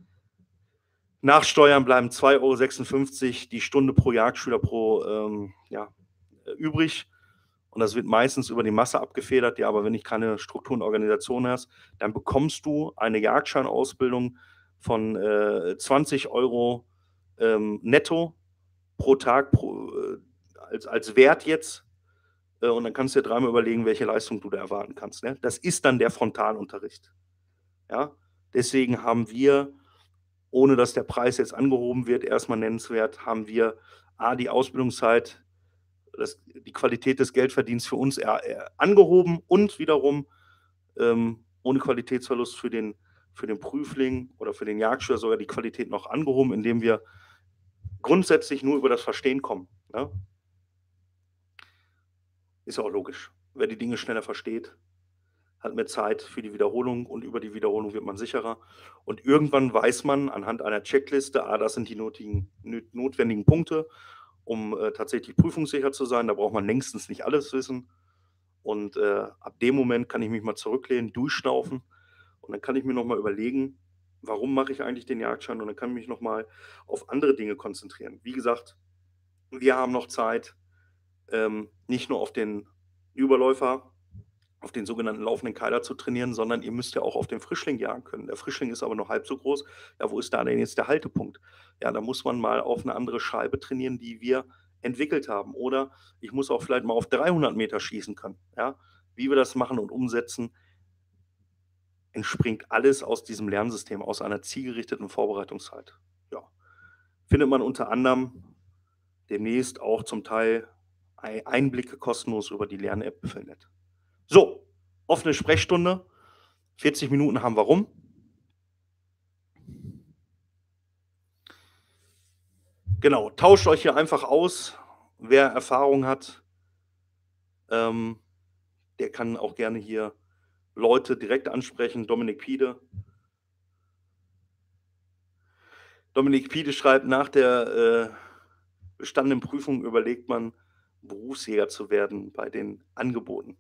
Nach Steuern bleiben zwei Euro sechsundfünfzig die Stunde pro Jagdschüler pro, ähm, ja, äh, übrig. Und das wird meistens über die Masse abgefedert. Ja, aber wenn ich keine Struktur und Organisation hast, dann bekommst du eine Jagdscheinausbildung von, äh, zwanzig Euro ähm, netto pro Tag pro äh, als als Wert jetzt. Äh, und dann kannst du dir dreimal überlegen, welche Leistung du da erwarten kannst, ne? Das ist dann der Frontalunterricht, ja? Deswegen haben wir, ohne dass der Preis jetzt angehoben wird, erstmal nennenswert, haben wir A, die Ausbildungszeit, das die Qualität des Geldverdienens für uns eher eher angehoben und wiederum, ähm, ohne Qualitätsverlust für den für den Prüfling oder für den Jagdschüler sogar die Qualität noch angehoben, indem wir grundsätzlich nur über das Verstehen kommen, ne? Ist ja auch logisch. Wer die Dinge schneller versteht, hat mehr Zeit für die Wiederholung und über die Wiederholung wird man sicherer. Und irgendwann weiß man anhand einer Checkliste, ah, das sind die notigen nö notwendigen Punkte, um, äh, tatsächlich prüfungssicher zu sein. Da braucht man längstens nicht alles wissen. Und, äh, ab dem Moment kann ich mich mal zurücklehnen, durchschnaufen und dann kann ich mir noch mal überlegen: „Warum mache ich eigentlich den Jagdschein?“ Und dann kann ich mich noch mal auf andere Dinge konzentrieren. Wie gesagt, wir haben noch Zeit, ähm, nicht nur auf den Überläufer, auf den sogenannten laufenden Keiler zu trainieren, sondern ihr müsst ja auch auf den Frischling jagen können. Der Frischling ist aber nur halb so groß. Ja, wo ist da denn jetzt der Haltepunkt? Ja, da muss man mal auf 'ne andere Scheibe trainieren, die wir entwickelt haben. Oder ich muss auch vielleicht mal auf dreihundert Meter schießen können, ja? Wie wir das machen und umsetzen entspringt alles aus diesem Lernsystem, aus einer zielgerichteten Vorbereitungszeit. Ja. Findet man unter anderem demnächst auch zum Teil Ei Einblicke kostenlos über die Lern-App findet. So, offene Sprechstunde. vierzig Minuten haben wir rum. Genau, tauscht euch hier einfach aus. Wer Erfahrung hat, ähm, der kann auch gerne hier Leute direkt ansprechen. Dominik Piede. Dominik Piede schreibt: „Nach der, äh, bestandenen Prüfung überlegt man, Berufsjäger zu werden bei den Angeboten.“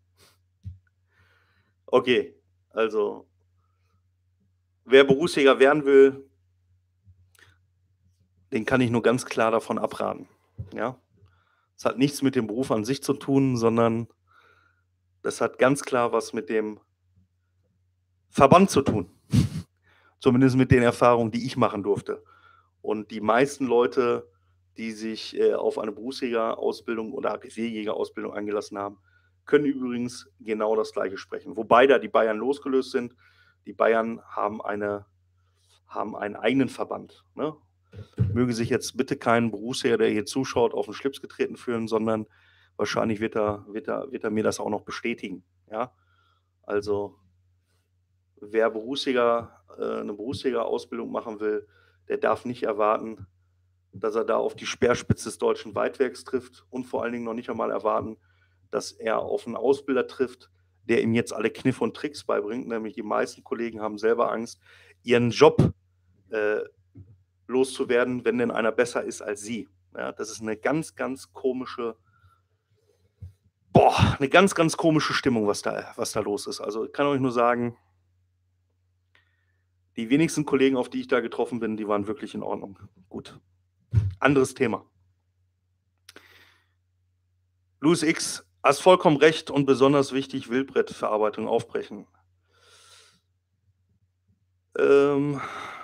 Okay, also wer Berufsjäger werden will den kann ich nur ganz klar davon abraten, ja? Es hat nichts mit dem Beruf an sich zu tun, sondern das hat ganz klar was mit dem Verband zu tun. Zumindest mit den Erfahrungen, die ich machen durfte. Und die meisten Leute, die sich, äh, auf eine Berufsjägerausbildung oder Revierjägerausbildung eingelassen haben, können übrigens genau das Gleiche sprechen. Wobei da die Bayern losgelöst sind. Die Bayern haben eine haben einen eigenen Verband, ne? Möge sich jetzt bitte kein Berufsjäger, der hier zuschaut, auf 'n Schlips getreten fühlen, sondern wahrscheinlich wird er wird er wird er mir das auch noch bestätigen, ja? Also wer Berufsjäger äh, 'ne Berufsjägerausbildung machen will, der darf nicht erwarten, dass er da auf die Speerspitze des deutschen Weidwerks trifft und vor allen Dingen noch nicht einmal erwarten, dass er auf 'n Ausbilder trifft, der ihm jetzt alle Kniffe und Tricks beibringt. Nämlich die meisten Kollegen haben selber Angst, ihren Job, äh, loszuwerden, wenn denn einer besser ist als sie, ja? Das ist 'ne ganz, ganz komische boah, 'ne ganz, ganz komische Stimmung, was da was da los ist. Also, ich kann euch nur sagen die wenigsten Kollegen, auf die ich da getroffen bin, die waren wirklich in Ordnung. Gut, anderes Thema. Louis X, hast vollkommen recht und besonders wichtig, Wildbretverarbeitung aufbrechen. Ähm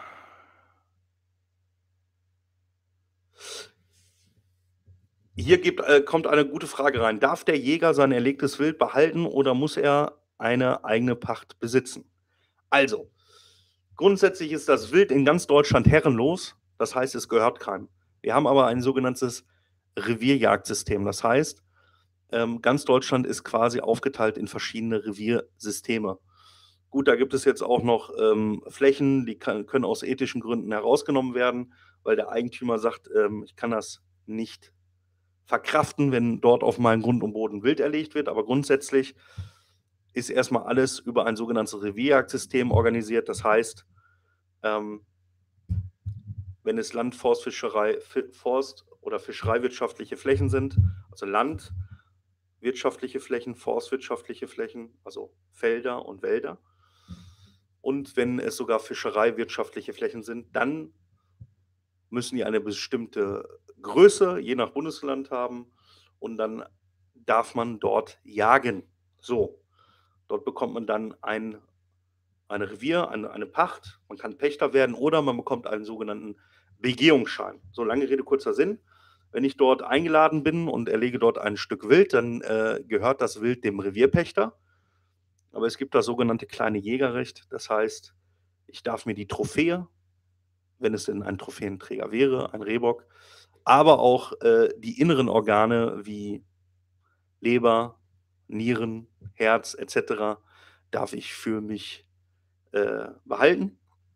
Hier gibt äh, kommt eine gute Frage rein. Darf der Jäger sein erlegtes Wild behalten oder muss er eine eigene Pacht besitzen? Also, grundsätzlich ist das Wild in ganz Deutschland herrenlos. Das heißt, es gehört keinem. Wir haben aber ein sogenanntes Revierjagdsystem. Das heißt, ähm, ganz Deutschland ist quasi aufgeteilt in verschiedene Reviersysteme. Gut, da gibt es jetzt auch noch, ähm, Flächen, die kann können aus ethischen Gründen herausgenommen werden, weil der Eigentümer sagt, ähm: „Ich kann das nicht verkraften, wenn dort auf meinem Grund und Boden Wild erlegt wird.“ Aber grundsätzlich ist erst mal alles über ein sogenanntes Revierjagdsystem organisiert. Das heißt, ähm wenn es Land Forstfischerei Fi Forst oder fischereiwirtschaftliche Flächen sind, also landwirtschaftliche Flächen, forstwirtschaftliche Flächen, also Felder und Wälder und wenn es sogar fischereiwirtschaftliche Flächen sind, dann müssen die eine bestimmte Größe je nach Bundesland haben und dann darf man dort jagen. So, dort bekommt man dann ein ein Revier, eine eine Pacht. Man kann Pächter werden oder man bekommt einen sogenannten Begehungsschein. So, lange Rede, kurzer Sinn. Wenn ich dort eingeladen bin und erlege dort ein Stück Wild, dann, äh, gehört das Wild dem Revierpächter. Aber es gibt das sogenannte kleine Jägerrecht. Das heißt, ich darf mir die Trophäe, wenn es denn ein Trophäenträger wäre, ein Rehbock, aber auch, äh, die inneren Organe wie Leber, Nieren, Herz et cetera darf ich für mich, äh, behalten.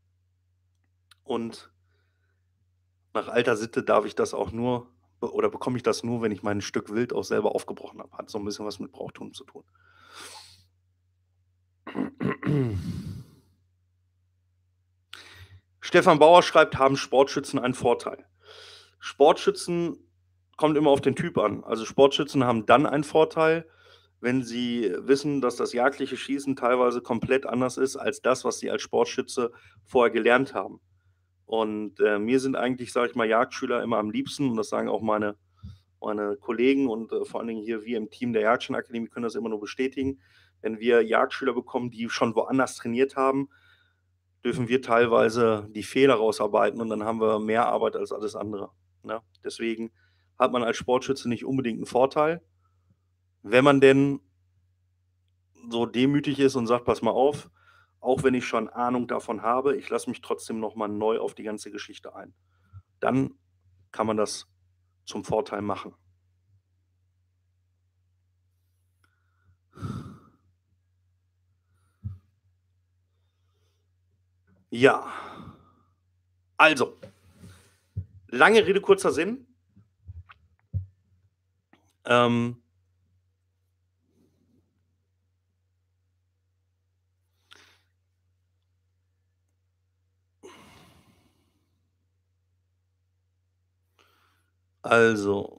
Und nach alter Sitte darf ich das auch nur be oder bekomme ich das nur, wenn ich mein Stück Wild auch selber aufgebrochen habe. Hat so 'n bisschen was mit Brauchtum zu tun. Stefan Bauer schreibt: „Haben Sportschützen einen Vorteil?“ Sportschützen kommt immer auf den Typ an. Also, Sportschützen haben dann einen Vorteil, wenn sie wissen, dass das jagdliche Schießen teilweise komplett anders ist als das, was sie als Sportschütze vorher gelernt haben. Und, äh, mir sind eigentlich, sage ich mal, Jagdschüler immer am liebsten und das sagen auch meine meine Kollegen und, äh, vor allen Dingen hier wir im Team der Jagdschulakademie können das immer nur bestätigen. Wenn wir Jagdschüler bekommen, die schon woanders trainiert haben, dürfen wir teilweise die Fehler rausarbeiten und dann haben wir mehr Arbeit als alles andere, ne? Deswegen hat man als Sportschütze nicht unbedingt 'n Vorteil. Wenn man denn so demütig ist und sagt: „Pass mal auf, auch wenn ich schon Ahnung davon habe, ich lasse mich trotzdem noch mal neu auf die ganze Geschichte ein.“ Dann kann man das zum Vorteil machen. Ja. Also lange Rede, kurzer Sinn. Ähm Also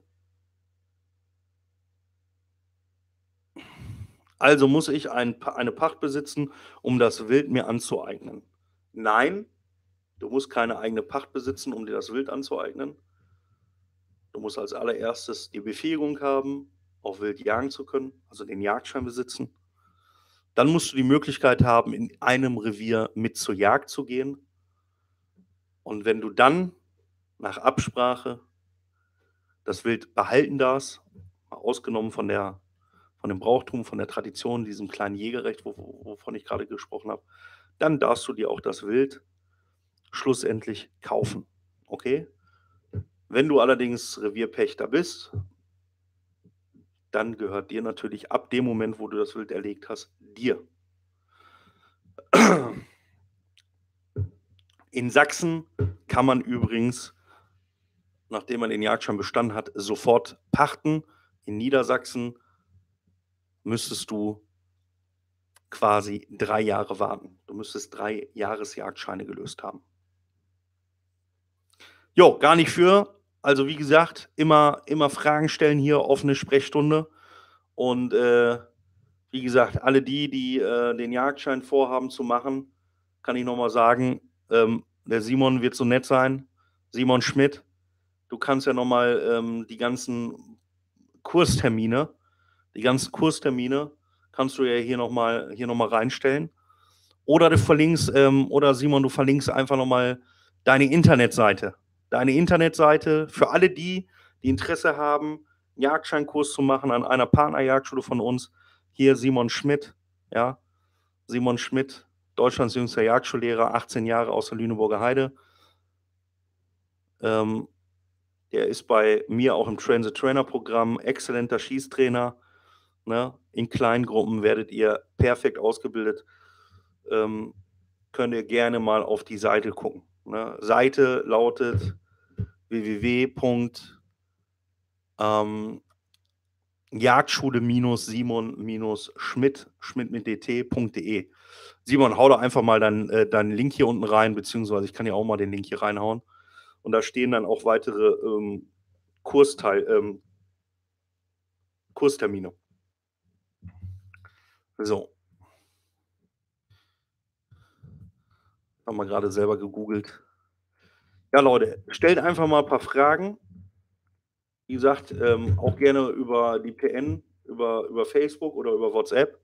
Also, muss ich ein Pa eine Pacht besitzen, um das Wild mir anzueignen? Nein. Du musst keine eigene Pacht besitzen, um dir das Wild anzueignen. Du musst als allererstes die Befähigung haben, auf Wild jagen zu können, also den Jagdschein besitzen. Dann musst du die Möglichkeit haben, in einem Revier mit zur Jagd zu gehen. Und wenn du dann nach Absprache das Wild behalten darfst, mal ausgenommen von der von dem Brauchtum, von der Tradition, diesem kleinen Jägerrecht, wo wovon ich gerade gesprochen habe, dann darfst du dir auch das Wild schlussendlich kaufen, okay? Wenn du allerdings Revierpächter bist, dann gehört dir natürlich ab dem Moment, wo du das Wild erlegt hast, dir. In Sachsen kann man übrigens, nachdem man den Jagdschein bestanden hat, sofort pachten. In Niedersachsen müsstest du quasi drei Jahre warten. Du müsstest drei Jahresjagdscheine gelöst haben. Jo, gar nicht für. Also wie gesagt, immer, immer Fragen stellen hier, offene Sprechstunde. Und äh, wie gesagt, alle die, die äh, den Jagdschein vorhaben zu machen, kann ich nochmal sagen, ähm, der Simon wird so nett sein. Simon Schmidt, du kannst ja nochmal ähm, die ganzen Kurstermine, die ganzen Kurstermine kannst du ja hier nochmal hier noch mal reinstellen. Oder du verlinkst, ähm, oder Simon, du verlinkst einfach nochmal deine Internetseite. Deine Internetseite für alle die, die Interesse haben, einen Jagdscheinkurs zu machen an einer Partnerjagdschule von uns. Hier Simon Schmidt, ja. Simon Schmidt, Deutschlands jüngster Jagdschullehrer, achtzehn Jahre aus der Lüneburger Heide. Ähm, der ist bei mir auch im Train-the-Trainer-Programm, exzellenter Schießtrainer. Ne? In kleinen Gruppen werdet ihr perfekt ausgebildet. Ähm, könnt ihr gerne mal auf die Seite gucken. Ne? Seite lautet w w w punkt jagdschule-simon-schmidt, schmidt mit dt punkt de. Simon, hau da einfach mal deinen, äh, deinen Link hier unten rein, beziehungsweise ich kann ja auch mal den Link hier reinhauen. Und da stehen dann auch weitere ähm, Kursteil, ähm, Kurstermine. So. Haben wir gerade selber gegoogelt. Ja, Leute, stellt einfach mal ein paar Fragen. Wie gesagt, ähm, auch gerne über die P N, über, über Facebook oder über WhatsApp.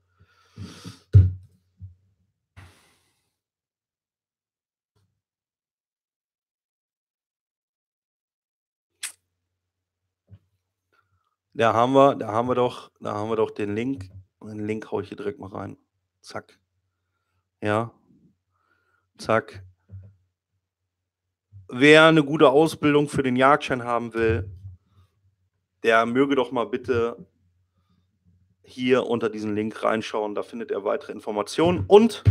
Da haben wir, da haben wir doch, da haben wir doch den Link. Den Link haue ich hier direkt mal rein. Zack. Ja. Zack. Wer eine gute Ausbildung für den Jagdschein haben will, der möge doch mal bitte hier unter diesen Link reinschauen. Da findet er weitere Informationen und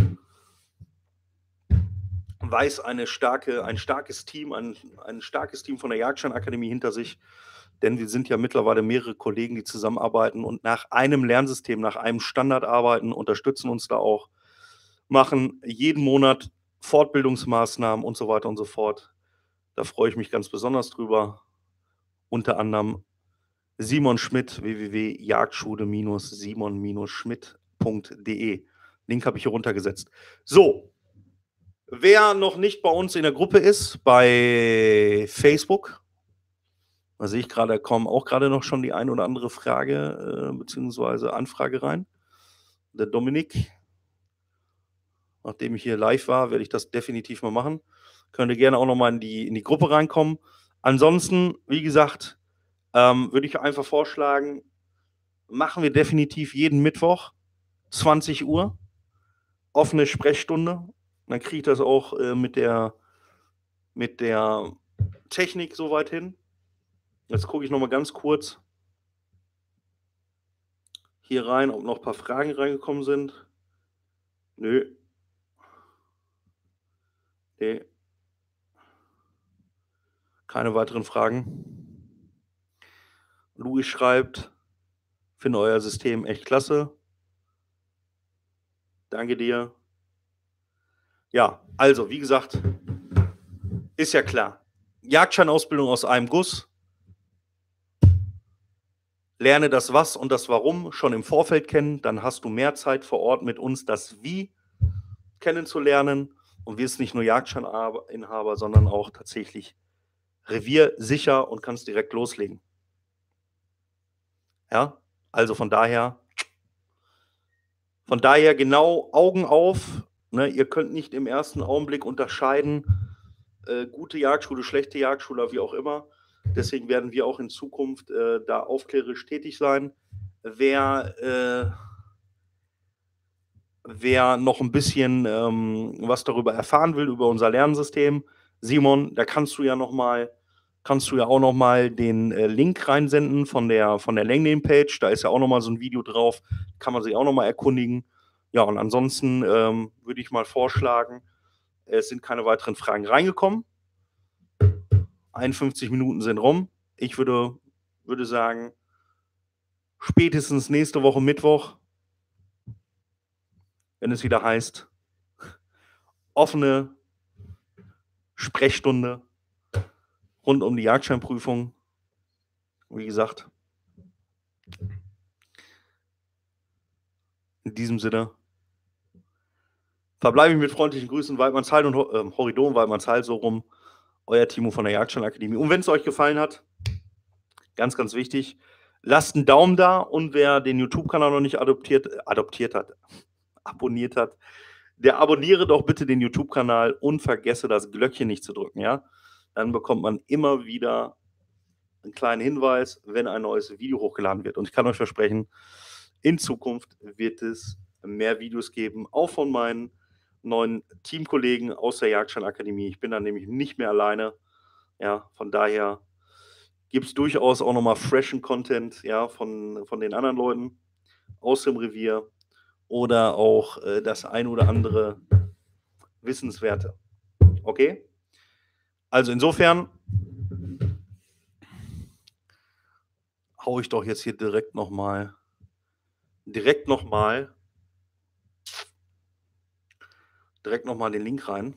weiß eine starke, ein starkes Team, ein, ein starkes Team von der Jagdscheinakademie hinter sich. Denn wir sind ja mittlerweile mehrere Kollegen, die zusammenarbeiten und nach einem Lernsystem, nach einem Standard arbeiten, unterstützen uns da auch, machen jeden Monat Fortbildungsmaßnahmen und so weiter und so fort. Da freue ich mich ganz besonders drüber. Unter anderem Simon Schmidt, w w w punkt jagdschule simon schmidt punkt de. Link habe ich hier runtergesetzt. So, wer noch nicht bei uns in der Gruppe ist, bei Facebook, da sehe ich gerade, da kommen auch gerade noch schon die ein oder andere Frage äh, bzw. Anfrage rein. Der Dominik, nachdem ich hier live war, werde ich das definitiv mal machen. Könnt ihr gerne auch noch mal in die, in die Gruppe reinkommen. Ansonsten, wie gesagt, ähm, würde ich einfach vorschlagen, machen wir definitiv jeden Mittwoch, zwanzig Uhr, offene Sprechstunde. Dann kriege ich das auch äh, mit, der, mit der Technik soweit hin. Jetzt gucke ich noch mal ganz kurz hier rein, ob noch ein paar Fragen reingekommen sind. Nö. Nee. Keine weiteren Fragen. Louis schreibt, finde euer System echt klasse. Danke dir. Ja, also wie gesagt, ist ja klar. Jagdscheinausbildung aus einem Guss. Lerne das Was und das Warum schon im Vorfeld kennen, dann hast du mehr Zeit vor Ort mit uns das Wie kennenzulernen. und wirst nicht nur Jagdscheininhaber, sondern auch tatsächlich reviersicher und kannst direkt loslegen. Ja, also von daher von daher genau Augen auf, ne? Ihr könnt nicht im ersten Augenblick unterscheiden, äh, gute Jagdschule, schlechte Jagdschule, wie auch immer. Deswegen werden wir auch in Zukunft äh, da aufklärerisch tätig sein. Wer, äh, wer noch ein bisschen ähm, was darüber erfahren will, über unser Lernsystem, Simon, da kannst du ja noch mal, kannst du ja auch noch mal den äh, Link reinsenden von der, von der Langname-Page. Da ist ja auch noch mal so ein Video drauf, kann man sich auch noch mal erkundigen. Ja, und ansonsten ähm, würde ich mal vorschlagen, es sind keine weiteren Fragen reingekommen. einundfünfzig Minuten sind rum. Ich würde, würde sagen, spätestens nächste Woche Mittwoch, wenn es wieder heißt, offene Sprechstunde rund um die Jagdscheinprüfung. Wie gesagt, in diesem Sinne verbleibe ich mit freundlichen Grüßen, Waldmannsheil und äh, Horridon, Waldmannsheil, so rum. Euer Timo von der Jagdscheinakademie. Und wenn es euch gefallen hat, ganz, ganz wichtig, lasst einen Daumen da, und wer den YouTube-Kanal noch nicht adoptiert, adoptiert hat, abonniert hat, der abonniere doch bitte den YouTube-Kanal und vergesse das Glöckchen nicht zu drücken, ja? Dann bekommt man immer wieder einen kleinen Hinweis, wenn ein neues Video hochgeladen wird. Und ich kann euch versprechen, in Zukunft wird es mehr Videos geben, auch von meinen neuen Teamkollegen aus der Jagdscheinakademie. Ich bin dann nämlich nicht mehr alleine. Ja, von daher gibt es durchaus auch nochmal freshen Content, ja, von, von den anderen Leuten aus dem Revier oder auch äh, das ein oder andere Wissenswerte. Okay? Also insofern haue ich doch jetzt hier direkt nochmal direkt nochmal direkt nochmal den Link rein.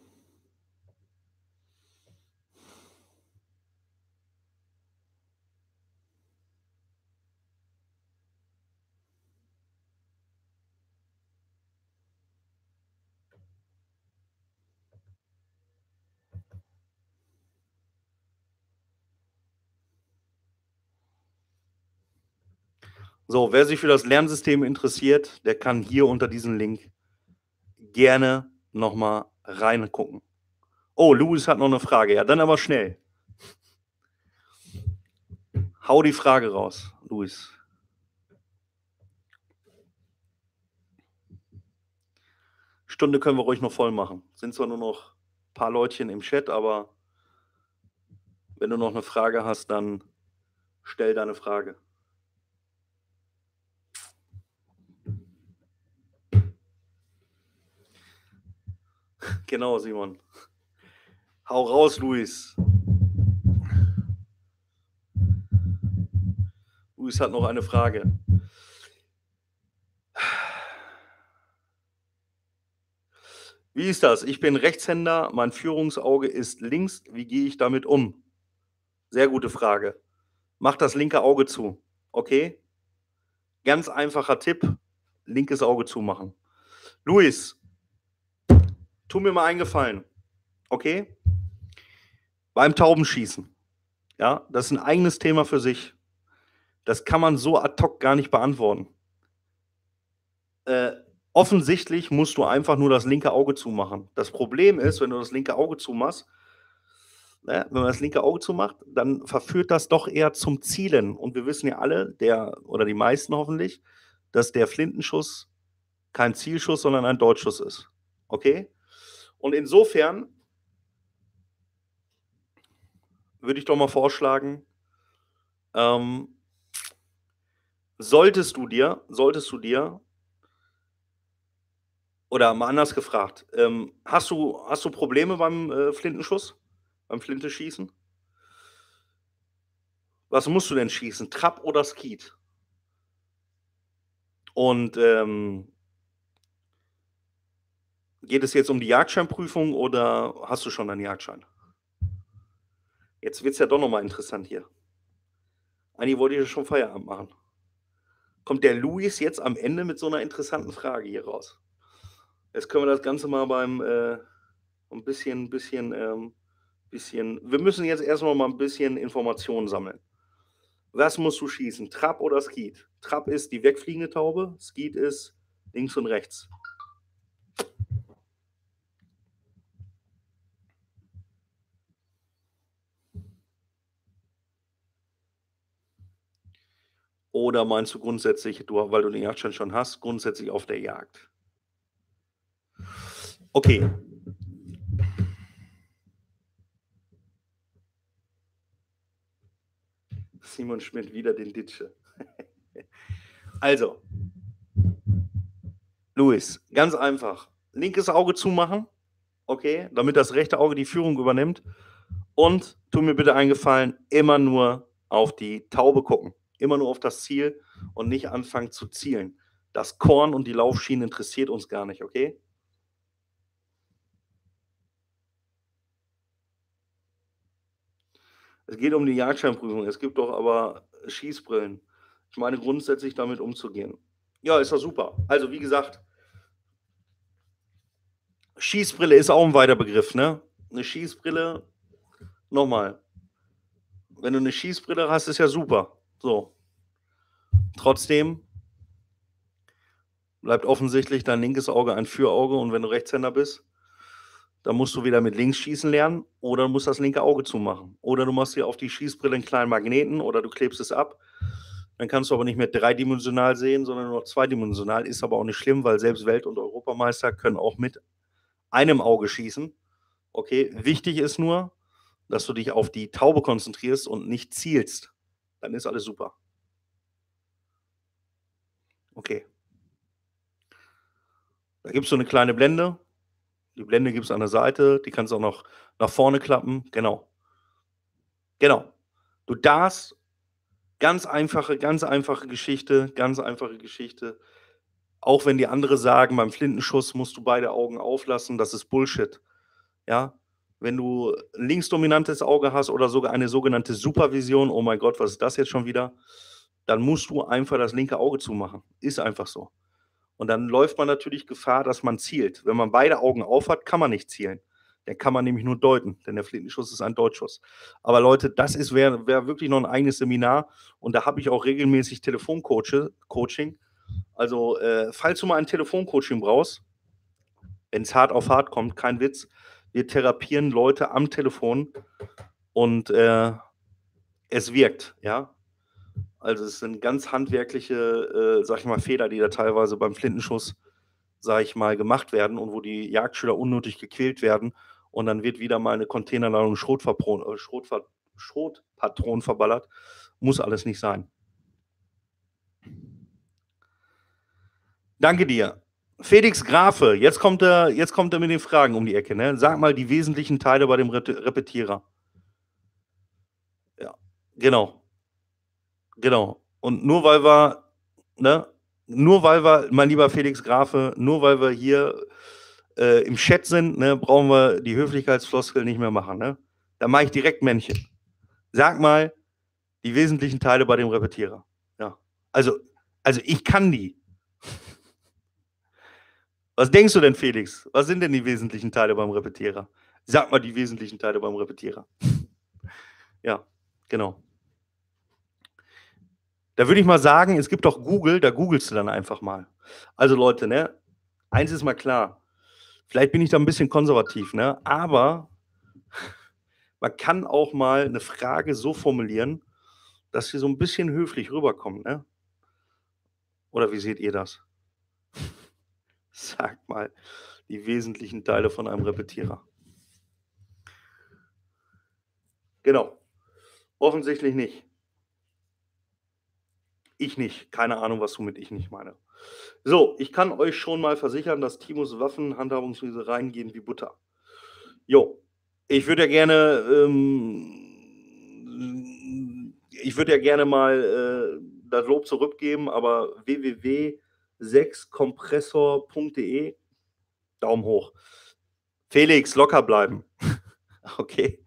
So, wer sich für das Lernsystem interessiert, der kann hier unter diesem Link gerne nochmal reingucken. Oh, Louis hat noch eine Frage. Ja, dann aber schnell. Hau die Frage raus, Louis. Stunde können wir ruhig noch voll machen. Sind zwar nur noch ein paar Leutchen im Chat, aber wenn du noch eine Frage hast, dann stell deine Frage. Genau, Simon. Hau raus, Luis. Luis hat noch eine Frage. Wie ist das? Ich bin Rechtshänder, mein Führungsauge ist links. Wie gehe ich damit um? Sehr gute Frage. Mach das linke Auge zu. Okay? Ganz einfacher Tipp. Linkes Auge zumachen. Luis, tu mir mal einen Gefallen. Okay? Beim Taubenschießen. Ja, das ist ein eigenes Thema für sich. Das kann man so ad hoc gar nicht beantworten. Äh, offensichtlich musst du einfach nur das linke Auge zumachen. Das Problem ist, wenn du das linke Auge zumachst, ne, wenn man das linke Auge zumacht, dann verführt das doch eher zum Zielen. Und wir wissen ja alle, der oder die meisten hoffentlich, dass der Flintenschuss kein Zielschuss, sondern ein Deutschschuss ist. Okay? Und insofern würde ich doch mal vorschlagen, ähm, solltest du dir, solltest du dir, oder mal anders gefragt, ähm, hast du, hast du Probleme beim äh, Flintenschuss, beim Flinteschießen? Was musst du denn schießen, Trap oder Skeet? Und ähm, geht es jetzt um die Jagdscheinprüfung oder hast du schon einen Jagdschein? Jetzt wird es ja doch nochmal interessant hier. Eigentlich wollte ich ja schon Feierabend machen. Kommt der Luis jetzt am Ende mit so einer interessanten Frage hier raus? Jetzt können wir das Ganze mal beim, äh, ein bisschen bisschen, ähm bisschen wir müssen jetzt erst noch mal 'n bisschen Informationen sammeln. Was musst du schießen, Trap oder Skeet? Trap ist die wegfliegende Taube, Skeet ist links und rechts. Oder meinst du grundsätzlich, du weil du den Jagdschein schon hast, grundsätzlich auf der Jagd? Okay. Simon Schmidt, wieder den Ditsche. Also Louis, ganz einfach. Linkes Auge zumachen, okay, damit das rechte Auge die Führung übernimmt. Und tu mir bitte einen Gefallen, immer nur auf die Taube gucken. Immer nur auf das Ziel und nicht anfangen zu zielen. Das Korn und die Laufschienen interessiert uns gar nicht, okay? Es geht um die Jagdscheinprüfung. Es gibt doch aber Schießbrillen. Ich meine grundsätzlich damit umzugehen. Ja, ist doch super. Also, wie gesagt Schießbrille ist auch 'n weiter Begriff, ne? 'Ne Schießbrille noch mal wenn du 'ne Schießbrille hast, ist ja super, so. Trotzdem bleibt offensichtlich dein linkes Auge ein Führauge und wenn du Rechtshänder bist, dann musst du wieder mit links schießen lernen oder du musst das linke Auge zumachen. Oder du machst dir auf die Schießbrille 'n kleinen Magneten oder du klebst es ab. Dann kannst du aber nicht mehr dreidimensional sehen, sondern nur noch zweidimensional. Ist aber auch nicht schlimm, weil selbst Welt und Europameister können auch mit einem Auge schießen. Okay, wichtig ist nur, dass du dich auf die Taube konzentrierst und nicht zielst. Dann ist alles super. Okay. Da gibt's so 'ne kleine Blende. Die Blende gibt's an der Seite, die kannst du auch noch nach vorne klappen, genau. Genau. Du darfst ganz einfache ganz einfache Geschichte ganz einfache Geschichte. Auch wenn die andere sagen, beim Flintenschuss musst du beide Augen auflassen, das ist Bullshit, ja? Wenn du 'n linksdominantes Auge hast oder sogar eine sogenannte Supervision, oh mein Gott, was ist das jetzt schon wieder? Dann musst du einfach das linke Auge zumachen. Ist einfach so. Und dann läuft man natürlich Gefahr, dass man zielt. Wenn man beide Augen auf hat, kann man nicht zielen. Dann kann man nämlich nur deuten, denn der Flintenschuss ist ein Deutschuss. Aber Leute, das ist wäre wäre wirklich noch 'n eigenes Seminar und da habe ich auch regelmäßig Telefoncoache Coaching. Also, äh, falls du mal ein Telefoncoaching brauchst, wenn's hart auf hart kommt, kein Witz, wir therapieren Leute am Telefon und, äh, es wirkt, ja? Also, es sind ganz handwerkliche, äh, sage ich mal, Fehler, die da teilweise beim Flintenschuss, sage ich mal, gemacht werden und wo die Jagdschüler unnötig gequält werden und dann wird wieder mal 'ne Containerladung Schrotverpron äh, Schrotver Schrotpatronen verballert. Muss alles nicht sein. Danke dir. Felix Grafe, jetzt kommt er jetzt kommt er mit den Fragen um die Ecke, ne? Sag mal die wesentlichen Teile bei dem Rete Repetierer. Ja, genau. Genau. Und nur weil wir ne, nur weil wir mein lieber Felix Grafe, nur weil wir hier, äh, im Chat sind, ne, brauchen wir die Höflichkeitsfloskel nicht mehr machen, ne? Da mache ich direkt Männchen. Sag mal die wesentlichen Teile bei dem Repetierer. Ja. Also also, ich kann die. Was denkst du denn, Felix? Was sind denn die wesentlichen Teile beim Repetierer? Sag mal die wesentlichen Teile beim Repetierer. Ja, genau. Da würde ich mal sagen, es gibt doch Google, da googelst du dann einfach mal. Also, Leute, ne, eins ist mal klar, vielleicht bin ich da 'n bisschen konservativ, ne, aber man kann auch mal 'ne Frage so formulieren, dass sie so 'n bisschen höflich rüberkommt, ne? Oder wie seht ihr das? Sag mal die wesentlichen Teile von einem Repetierer. Genau. Offensichtlich nicht. Ich nicht. Keine Ahnung, was du mit „ich nicht“ meine. So, ich kann euch schon mal versichern, dass Timos Waffenhandhabungsweise reingehen wie Butter. Jo, ich würde ja gerne, ähm ich würde ja gerne mal, äh, das Lob zurückgeben, aber w w w sechs kompressor punkt de Daumen hoch. Felix, locker bleiben. Okay.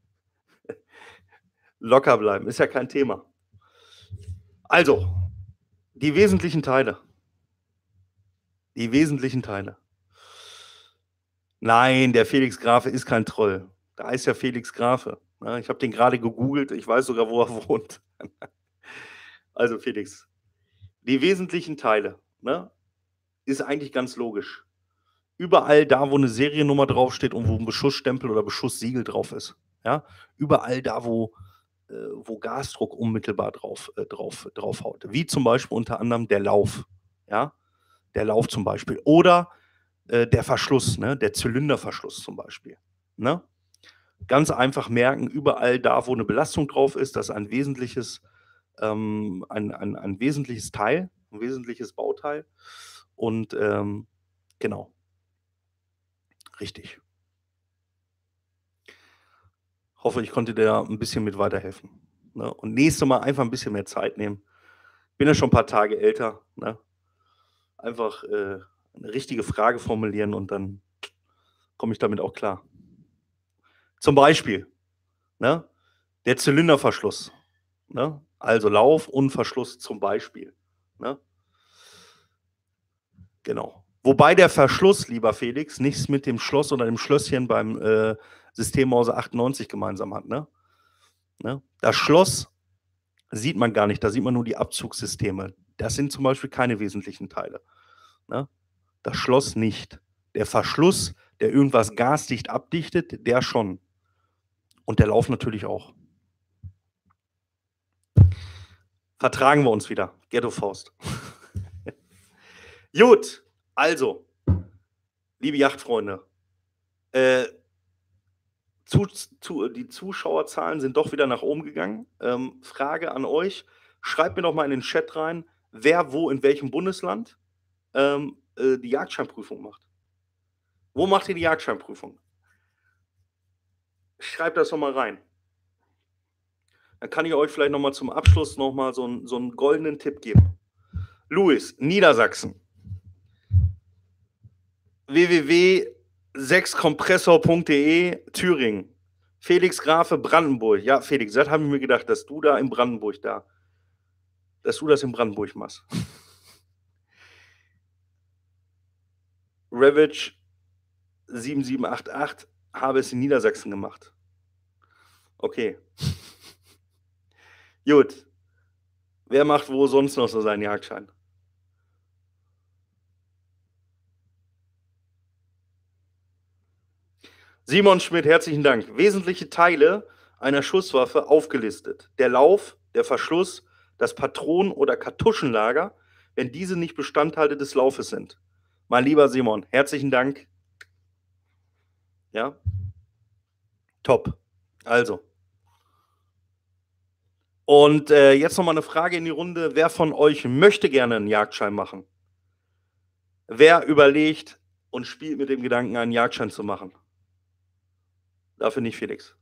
Locker bleiben, ist ja kein Thema. Also, die wesentlichen Teile. Die wesentlichen Teile. Nein, der Felix Grafe ist kein Troll. Da ist ja Felix Grafe, ne? Ich habe den gerade gegoogelt, ich weiß sogar, wo er wohnt. Also Felix, die wesentlichen Teile, ne, ist eigentlich ganz logisch. Überall da, wo eine Seriennummer draufsteht und wo ein Beschussstempel oder Beschusssiegel drauf ist, ja? Überall da, wo äh, wo Gasdruck unmittelbar drauf äh, drauf draufhaut, wie zum Beispiel unter anderem der Lauf, ja? Der Lauf zum Beispiel oder, äh, der Verschluss, ne, der Zylinderverschluss zum Beispiel, ne? Ganz einfach merken, überall da, wo eine Belastung drauf ist, das ist ein wesentliches ähm, ein ein ein wesentliches Teil, ein wesentliches Bauteil und, ähm, genau. Richtig. Hoffe, ich konnte dir da 'n bisschen mit weiterhelfen, ne? Und nächstes Mal einfach 'n bisschen mehr Zeit nehmen. Bin ja schon 'n paar Tage älter, ne? Einfach, äh, 'ne richtige Frage formulieren und dann komme ich damit auch klar. Zum Beispiel, ne, der Zylinderverschluss, ne? Also Lauf und Verschluss zum Beispiel, ne? Genau. Wobei der Verschluss, lieber Felix, nichts mit dem Schloss oder dem Schlösschen beim, äh, Systemmause achtundneunzig gemeinsam hat, ne? Ne? Das Schloss sieht man gar nicht, da sieht man nur die Abzugssysteme. Das sind zum Beispiel keine wesentlichen Teile, ne? Das Schloss nicht. Der Verschluss, der irgendwas gasdicht abdichtet, der schon. Und der Lauf natürlich auch. Vertragen wir uns wieder. Ghetto-Faust. Gut, also, liebe Yachtfreunde, äh, zu zu die Zuschauerzahlen sind doch wieder nach oben gegangen. Ähm, Frage an euch: Schreibt mir doch mal in den Chat rein, wer wo in welchem Bundesland, ähm, äh, die Jagdscheinprüfung macht. Wo macht ihr die Jagdscheinprüfung? Schreibt das doch mal rein. Dann kann ich euch vielleicht noch mal zum Abschluss noch mal so 'n so 'n goldenen Tipp geben. Louis, Niedersachsen. w w w sechs kompressor punkt de, Thüringen. Felix Grafe, Brandenburg. Ja, Felix, das habe ich mir gedacht, dass du da in Brandenburg da dass du das in Brandenburg machst. Ravage sieben sieben acht acht, habe es in Niedersachsen gemacht. Okay. Gut. Wer macht wo sonst noch so seinen Jagdschein? Simon Schmidt, herzlichen Dank. Wesentliche Teile einer Schusswaffe aufgelistet. Der Lauf, der Verschluss, das Patronen oder Kartuschenlager, wenn diese nicht Bestandteile des Laufes sind. Mein lieber Simon, herzlichen Dank. Ja. Top. Also. Und, äh, jetzt noch mal 'ne Frage in die Runde. Wer von euch möchte gerne 'n Jagdschein machen? Wer überlegt und spielt mit dem Gedanken, einen Jagdschein zu machen? Dafür nicht Felix.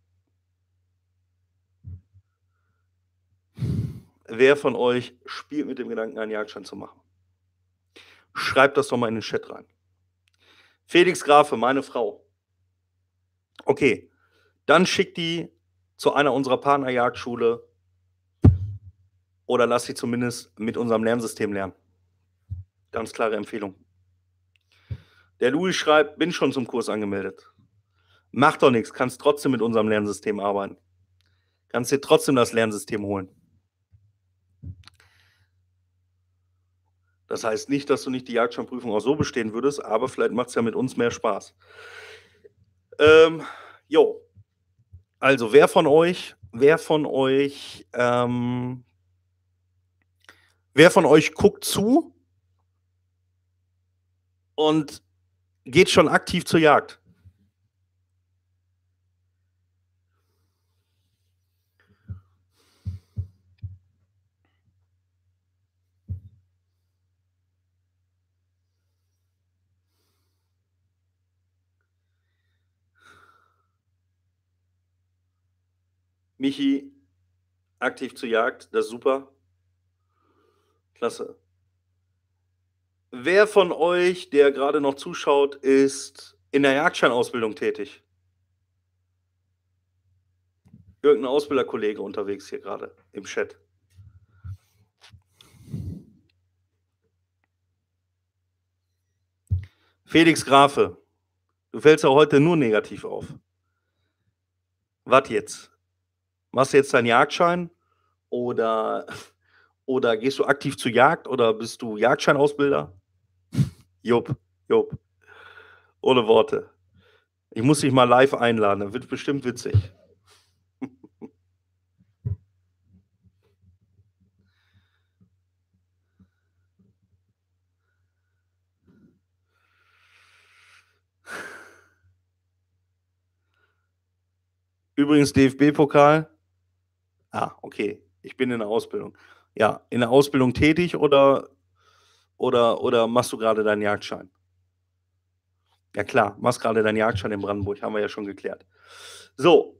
Wer von euch spielt mit dem Gedanken, einen Jagdschein zu machen? Schreibt das doch mal in den Chat rein. Felix Grafe, meine Frau. Okay, dann schickt die zu einer unserer Partnerjagdschule oder lasst sie zumindest mit unserem Lernsystem lernen. Ganz klare Empfehlung. Der Louis schreibt: „Bin schon zum Kurs angemeldet.“ Macht doch nix, kannst trotzdem mit unserem Lernsystem arbeiten. Kannst dir trotzdem das Lernsystem holen. Das heißt nicht, dass du nicht die Jagdscheinprüfung auch so bestehen würdest, aber vielleicht macht's ja mit uns mehr Spaß. Ähm, jo. Also, wer von euch wer von euch, ähm wer von euch guckt zu und geht schon aktiv zur Jagd? Michi, aktiv zur Jagd, das ist super. Klasse. Wer von euch, der grade noch zuschaut, ist in der Jagdscheinausbildung tätig? Irgend 'n Ausbilderkollege unterwegs hier grade im Chat? Felix Grafe, Du fällst ja heute nur negativ auf. Was jetzt? Machst du jetzt deinen Jagdschein oder oder gehst du aktiv zur Jagd oder bist du Jagdscheinausbilder? Jupp, jupp. Ohne Worte. Ich muss dich mal live einladen, das wird bestimmt witzig. Übrigens D F B-Pokal. Ah, okay. Ich bin in der Ausbildung. Ja, in der Ausbildung tätig oder oder oder machst du gerade deinen Jagdschein? Ja klar, machst gerade deinen Jagdschein in Brandenburg, haben wir ja schon geklärt. So.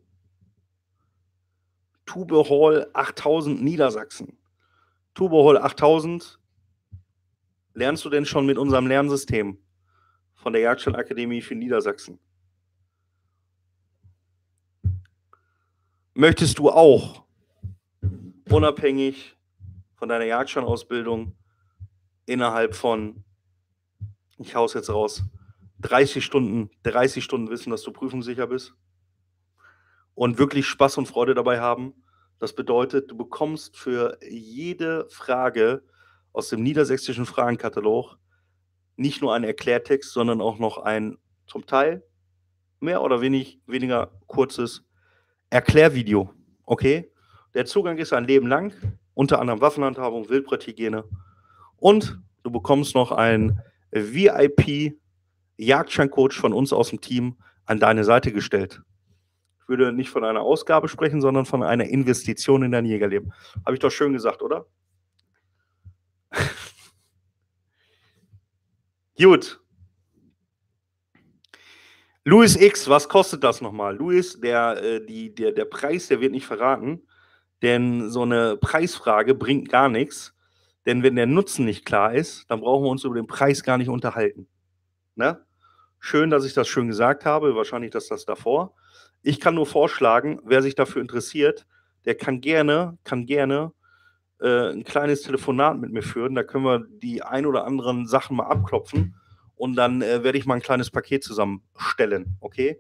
Tube Hall achttausend Niedersachsen. Tube Hall achttausend. Lernst du denn schon mit unserem Lernsystem von der Jagdscheinakademie für Niedersachsen? Möchtest du auch unabhängig von deiner Jagdscheinausbildung innerhalb von, ich hau's jetzt raus, dreißig Stunden, dreißig Stunden wissen, dass du prüfungssicher bist und wirklich Spaß und Freude dabei haben? Das bedeutet, du bekommst für jede Frage aus dem niedersächsischen Fragenkatalog nicht nur einen Erklärtext, sondern auch noch ein zum Teil mehr oder wenig, weniger kurzes Erklärvideo. Okay? Der Zugang ist ein Leben lang, unter anderem Waffenhandhabung, Wildbretthygiene und du bekommst noch einen V I P-Jagdscheincoach von uns aus dem Team an deine Seite gestellt. Ich würde nicht von einer Ausgabe sprechen, sondern von einer Investition in dein Jägerleben. Habe ich doch schön gesagt, oder? Gut. Louis X, was kostet das nochmal? Louis, der, äh, die, der, der Preis, der wird nicht verraten, denn so eine Preisfrage bringt gar nichts. Denn wenn der Nutzen nicht klar ist, dann brauchen wir uns über den Preis gar nicht unterhalten. Ne? Schön, dass ich das schön gesagt habe, wahrscheinlich das das davor. Ich kann nur vorschlagen, wer sich dafür interessiert, der kann gerne, kann gerne äh, ein kleines Telefonat mit mir führen. Da können wir die ein oder anderen Sachen mal abklopfen und dann äh, werde ich mal ein kleines Paket zusammenstellen, okay?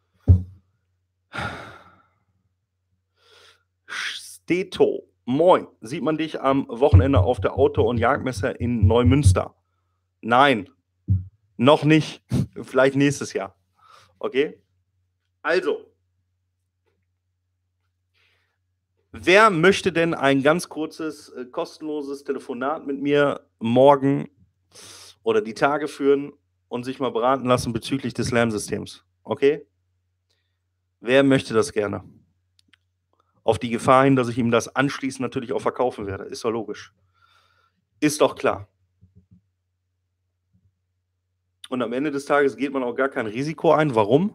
Steto, moin, sieht man dich am Wochenende auf der Auto- und Jagdmesse in Neumünster? Nein, noch nicht, vielleicht nächstes Jahr, okay? Also, wer möchte denn ein ganz kurzes, äh, kostenloses Telefonat mit mir morgen oder die Tage führen und sich mal beraten lassen bezüglich des Lernsystems? Okay? Wer möchte das gerne? Auf die Gefahr hin, dass ich ihm das anschließend natürlich auch verkaufen werde. Ist doch logisch. Ist doch klar. Und am Ende des Tages geht man auch gar kein Risiko ein. Warum?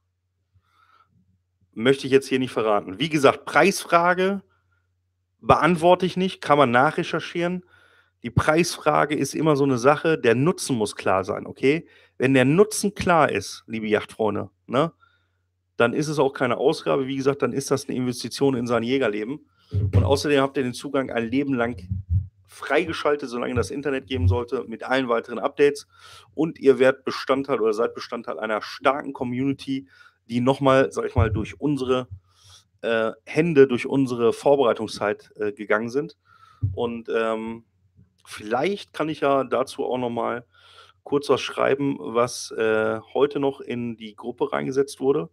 Möchte ich jetzt hier nicht verraten. Wie gesagt, Preisfrage beantworte ich nicht, kann man nachrecherchieren. Die Preisfrage ist immer so eine Sache, der Nutzen muss klar sein, okay? Wenn der Nutzen klar ist, liebe Jagdfreunde, ne, dann ist es auch keine Ausgabe. Wie gesagt, dann ist das eine Investition in sein Jägerleben. Und außerdem habt ihr den Zugang ein Leben lang freigeschaltet, solange das Internet geben sollte, mit allen weiteren Updates. Und ihr werdet Bestandteil oder seid Bestandteil einer starken Community, die nochmal, sag ich mal, durch unsere äh, Hände, durch unsere Vorbereitungszeit äh, gegangen sind. Und ähm, vielleicht kann ich ja dazu auch nochmal kurz was schreiben, was äh, heute noch in die Gruppe reingesetzt wurde.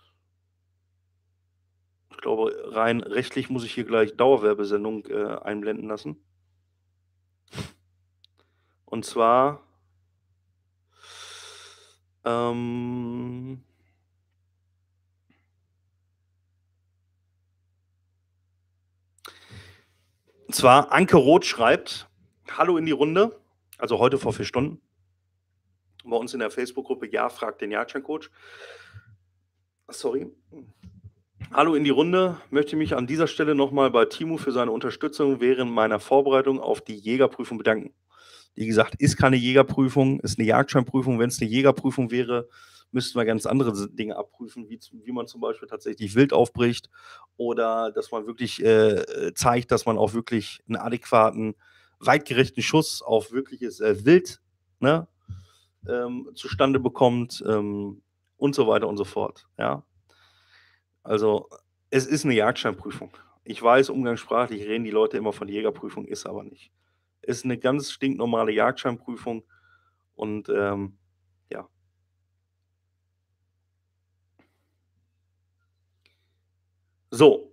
Ich glaube, rein rechtlich muss ich hier gleich Dauerwerbesendung äh, einblenden lassen. Und zwar ähm, und zwar Anke Roth schreibt, hallo in die Runde, also heute vor vier Stunden, bei uns in der Facebook-Gruppe Ja, fragt den Jagdscheincoach. Sorry. Hallo in die Runde, möchte mich an dieser Stelle nochmal bei Timo für seine Unterstützung während meiner Vorbereitung auf die Jägerprüfung bedanken. Wie gesagt, ist keine Jägerprüfung, ist eine Jagdscheinprüfung. Wenn es eine Jägerprüfung wäre, müssten wir ganz andere Dinge abprüfen, wie, wie man zum Beispiel tatsächlich Wild aufbricht oder dass man wirklich äh, zeigt, dass man auch wirklich einen adäquaten, weitgerechten Schuss auf wirkliches äh, Wild, ne, ähm, zustande bekommt. Ähm, und so weiter und so fort, ja? Also, es ist 'ne Jagdscheinprüfung. Ich weiß, umgangssprachlich reden die Leute immer von Jägerprüfung, ist aber nicht. Ist 'ne ganz stinknormale Jagdscheinprüfung und, ähm, ja. So.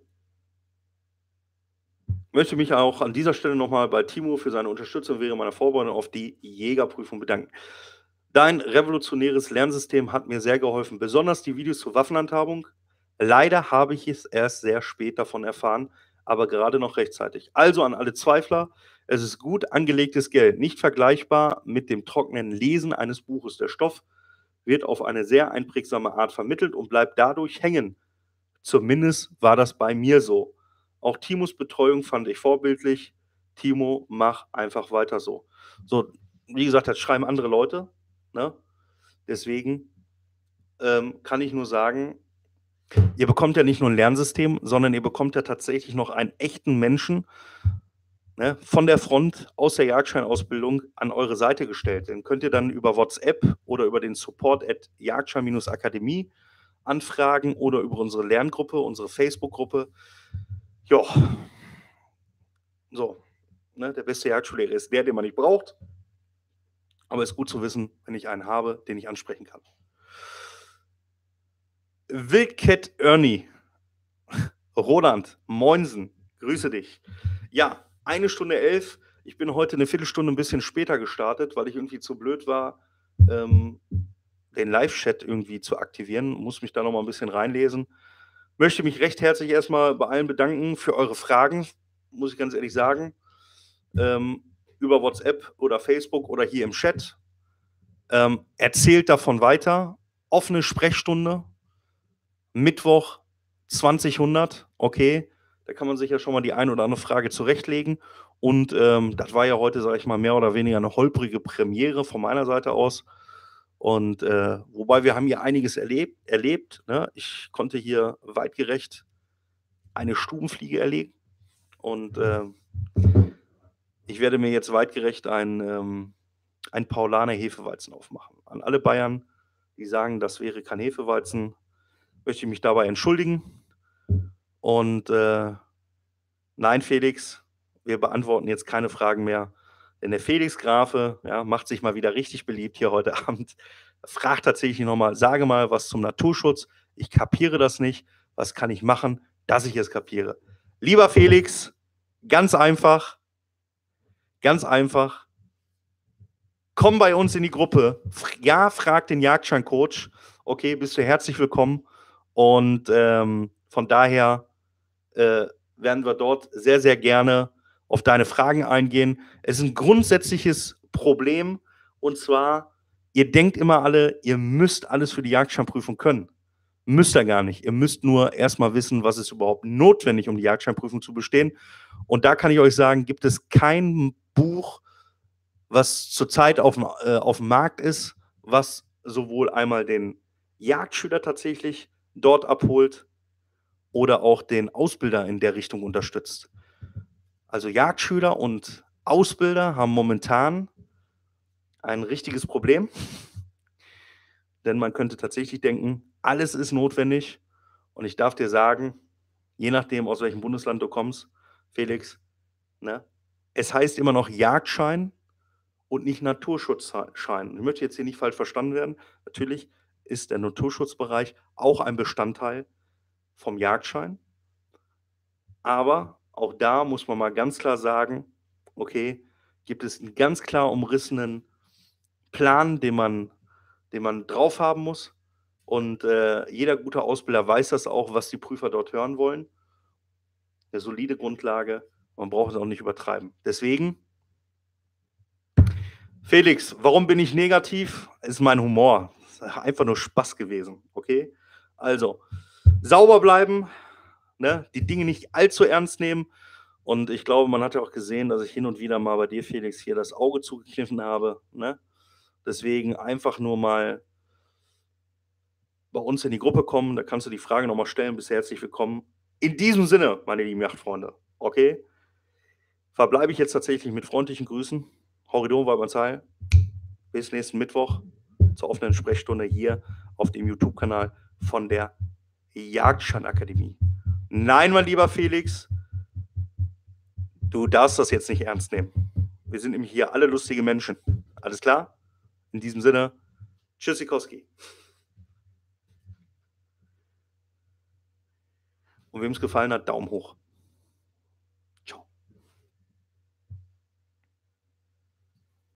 Möchte mich auch an dieser Stelle noch mal bei Timo für seine Unterstützung während meiner Vorbereitung auf die Jägerprüfung bedanken. Dein revolutionäres Lernsystem hat mir sehr geholfen, besonders die Videos zur Waffenhandhabung. Leider habe ich es erst sehr spät davon erfahren, aber gerade noch rechtzeitig. Also an alle Zweifler, es ist gut angelegtes Geld, nicht vergleichbar mit dem trockenen Lesen eines Buches. Der Stoff wird auf eine sehr einprägsame Art vermittelt und bleibt dadurch hängen. Zumindest war das bei mir so. Auch Timos Betreuung fand ich vorbildlich. Timo, mach einfach weiter so. So, wie gesagt, das schreiben andere Leute, ne? Deswegen, ähm, kann ich nur sagen, ihr bekommt ja nicht nur 'n Lernsystem, sondern ihr bekommt ja tatsächlich noch einen echten Menschen ne, von der Front aus der Jagdscheinausbildung an eure Seite gestellt. Den könnt ihr dann über WhatsApp oder über den Support at jagdschein-akademie anfragen oder über unsere Lerngruppe, unsere Facebook-Gruppe. Ja. So, ne, der beste Jagdschullehrer ist der, den man nicht braucht. Aber ist gut zu wissen, wenn ich einen habe, den ich ansprechen kann. Wildcat Ernie. Roland, Moinsen, grüße dich. Ja, eine Stunde elf. Ich bin heute 'ne Viertelstunde 'n bisschen später gestartet, weil ich irgendwie zu blöd war, ähm, den Live-Chat irgendwie zu aktivieren. Muss mich da noch mal 'n bisschen reinlesen. Möchte mich recht herzlich erst mal bei allen bedanken für eure Fragen, muss ich ganz ehrlich sagen, ähm, über WhatsApp oder Facebook oder hier im Chat. Ähm, erzählt davon weiter. Offene Sprechstunde. Mittwoch zwanzig hundert, okay. Da kann man sich ja schon mal die ein oder andere Frage zurechtlegen. Und, ähm, das war ja heute, sage ich mal, mehr oder weniger 'ne holprige Premiere von meiner Seite aus. Und, äh, wobei wir haben hier einiges erlebt erlebt, ne? Ich konnte hier weitgerecht eine Stubenfliege erlegen und, ähm ich werde mir jetzt weitgerecht ein, ähm ein Paulaner Hefeweizen aufmachen. An alle Bayern, die sagen, das wäre kein Hefeweizen, möchte ich mich dabei entschuldigen. Und, äh, nein, Felix, wir beantworten jetzt keine Fragen mehr, denn der Felix Grafe, ja, macht sich mal wieder richtig beliebt hier heute Abend. Fragt tatsächlich noch mal: „Sage mal was zum Naturschutz. Ich kapiere das nicht. Was kann ich machen, dass ich es kapiere?“ Lieber Felix, ganz einfach ganz einfach komm bei uns in die Gruppe. F ja, frag den Jagdschein-Coach. Okay, bist du herzlich willkommen. Und, ähm, von daher, äh, werden wir dort sehr, sehr gerne auf deine Fragen eingehen. Es ist 'n grundsätzliches Problem, und zwar, ihr denkt immer alle, ihr müsst alles für die Jagdscheinprüfung können. Müsst ihr gar nicht. Ihr müsst nur erst mal wissen, was ist überhaupt notwendig, um die Jagdscheinprüfung zu bestehen. Und da kann ich euch sagen, gibt es kein Buch, was zurzeit auf'm äh, auf'm Markt ist, was sowohl einmal den Jagdschüler tatsächlich dort abholt oder auch den Ausbilder in der Richtung unterstützt. Also, Jagdschüler und Ausbilder haben momentan ein richtiges Problem. Denn man könnte tatsächlich denken, alles ist notwendig. Und ich darf dir sagen, je nachdem, aus welchem Bundesland du kommst, Felix, ne, es heißt immer noch Jagdschein und nicht Naturschutzschei Schein. Ich möchte jetzt hier nicht falsch verstanden werden. Natürlich ist der Naturschutzbereich auch ein Bestandteil vom Jagdschein. Aber auch da muss man mal ganz klar sagen: „Okay, gibt es 'n ganz klar umrissenen Plan, den man den man drauf haben muss?“ Und, äh, jeder gute Ausbilder weiß das auch, was die Prüfer dort hören wollen. 'Ne solide Grundlage, man braucht es auch nicht übertreiben. Deswegen Felix, warum bin ich negativ? Ist mein Humor. Ist einfach nur Spaß gewesen, okay? Also, sauber bleiben, ne, die Dinge nicht allzu ernst nehmen. Und ich glaube, man hat ja auch gesehen, dass ich hin und wieder mal bei dir, Felix, hier das Auge zugekniffen habe, ne? Deswegen einfach nur mal bei uns in die Gruppe kommen, da kannst du die Frage noch mal stellen, bist herzlich willkommen. In diesem Sinne, meine lieben Jagdfreunde, okay? Verbleibe ich jetzt tatsächlich mit freundlichen Grüßen. Horridor, Weibernsheil. Bis nächsten Mittwoch zur offenen Sprechstunde hier auf dem YouTube-Kanal von der Jagdschein-Akademie. Nein, mein lieber Felix, du darfst das jetzt nicht ernst nehmen. Wir sind nämlich hier alle lustige Menschen. Alles klar? In diesem Sinne, Tschüssikowski. Und wem es gefallen hat, Daumen hoch.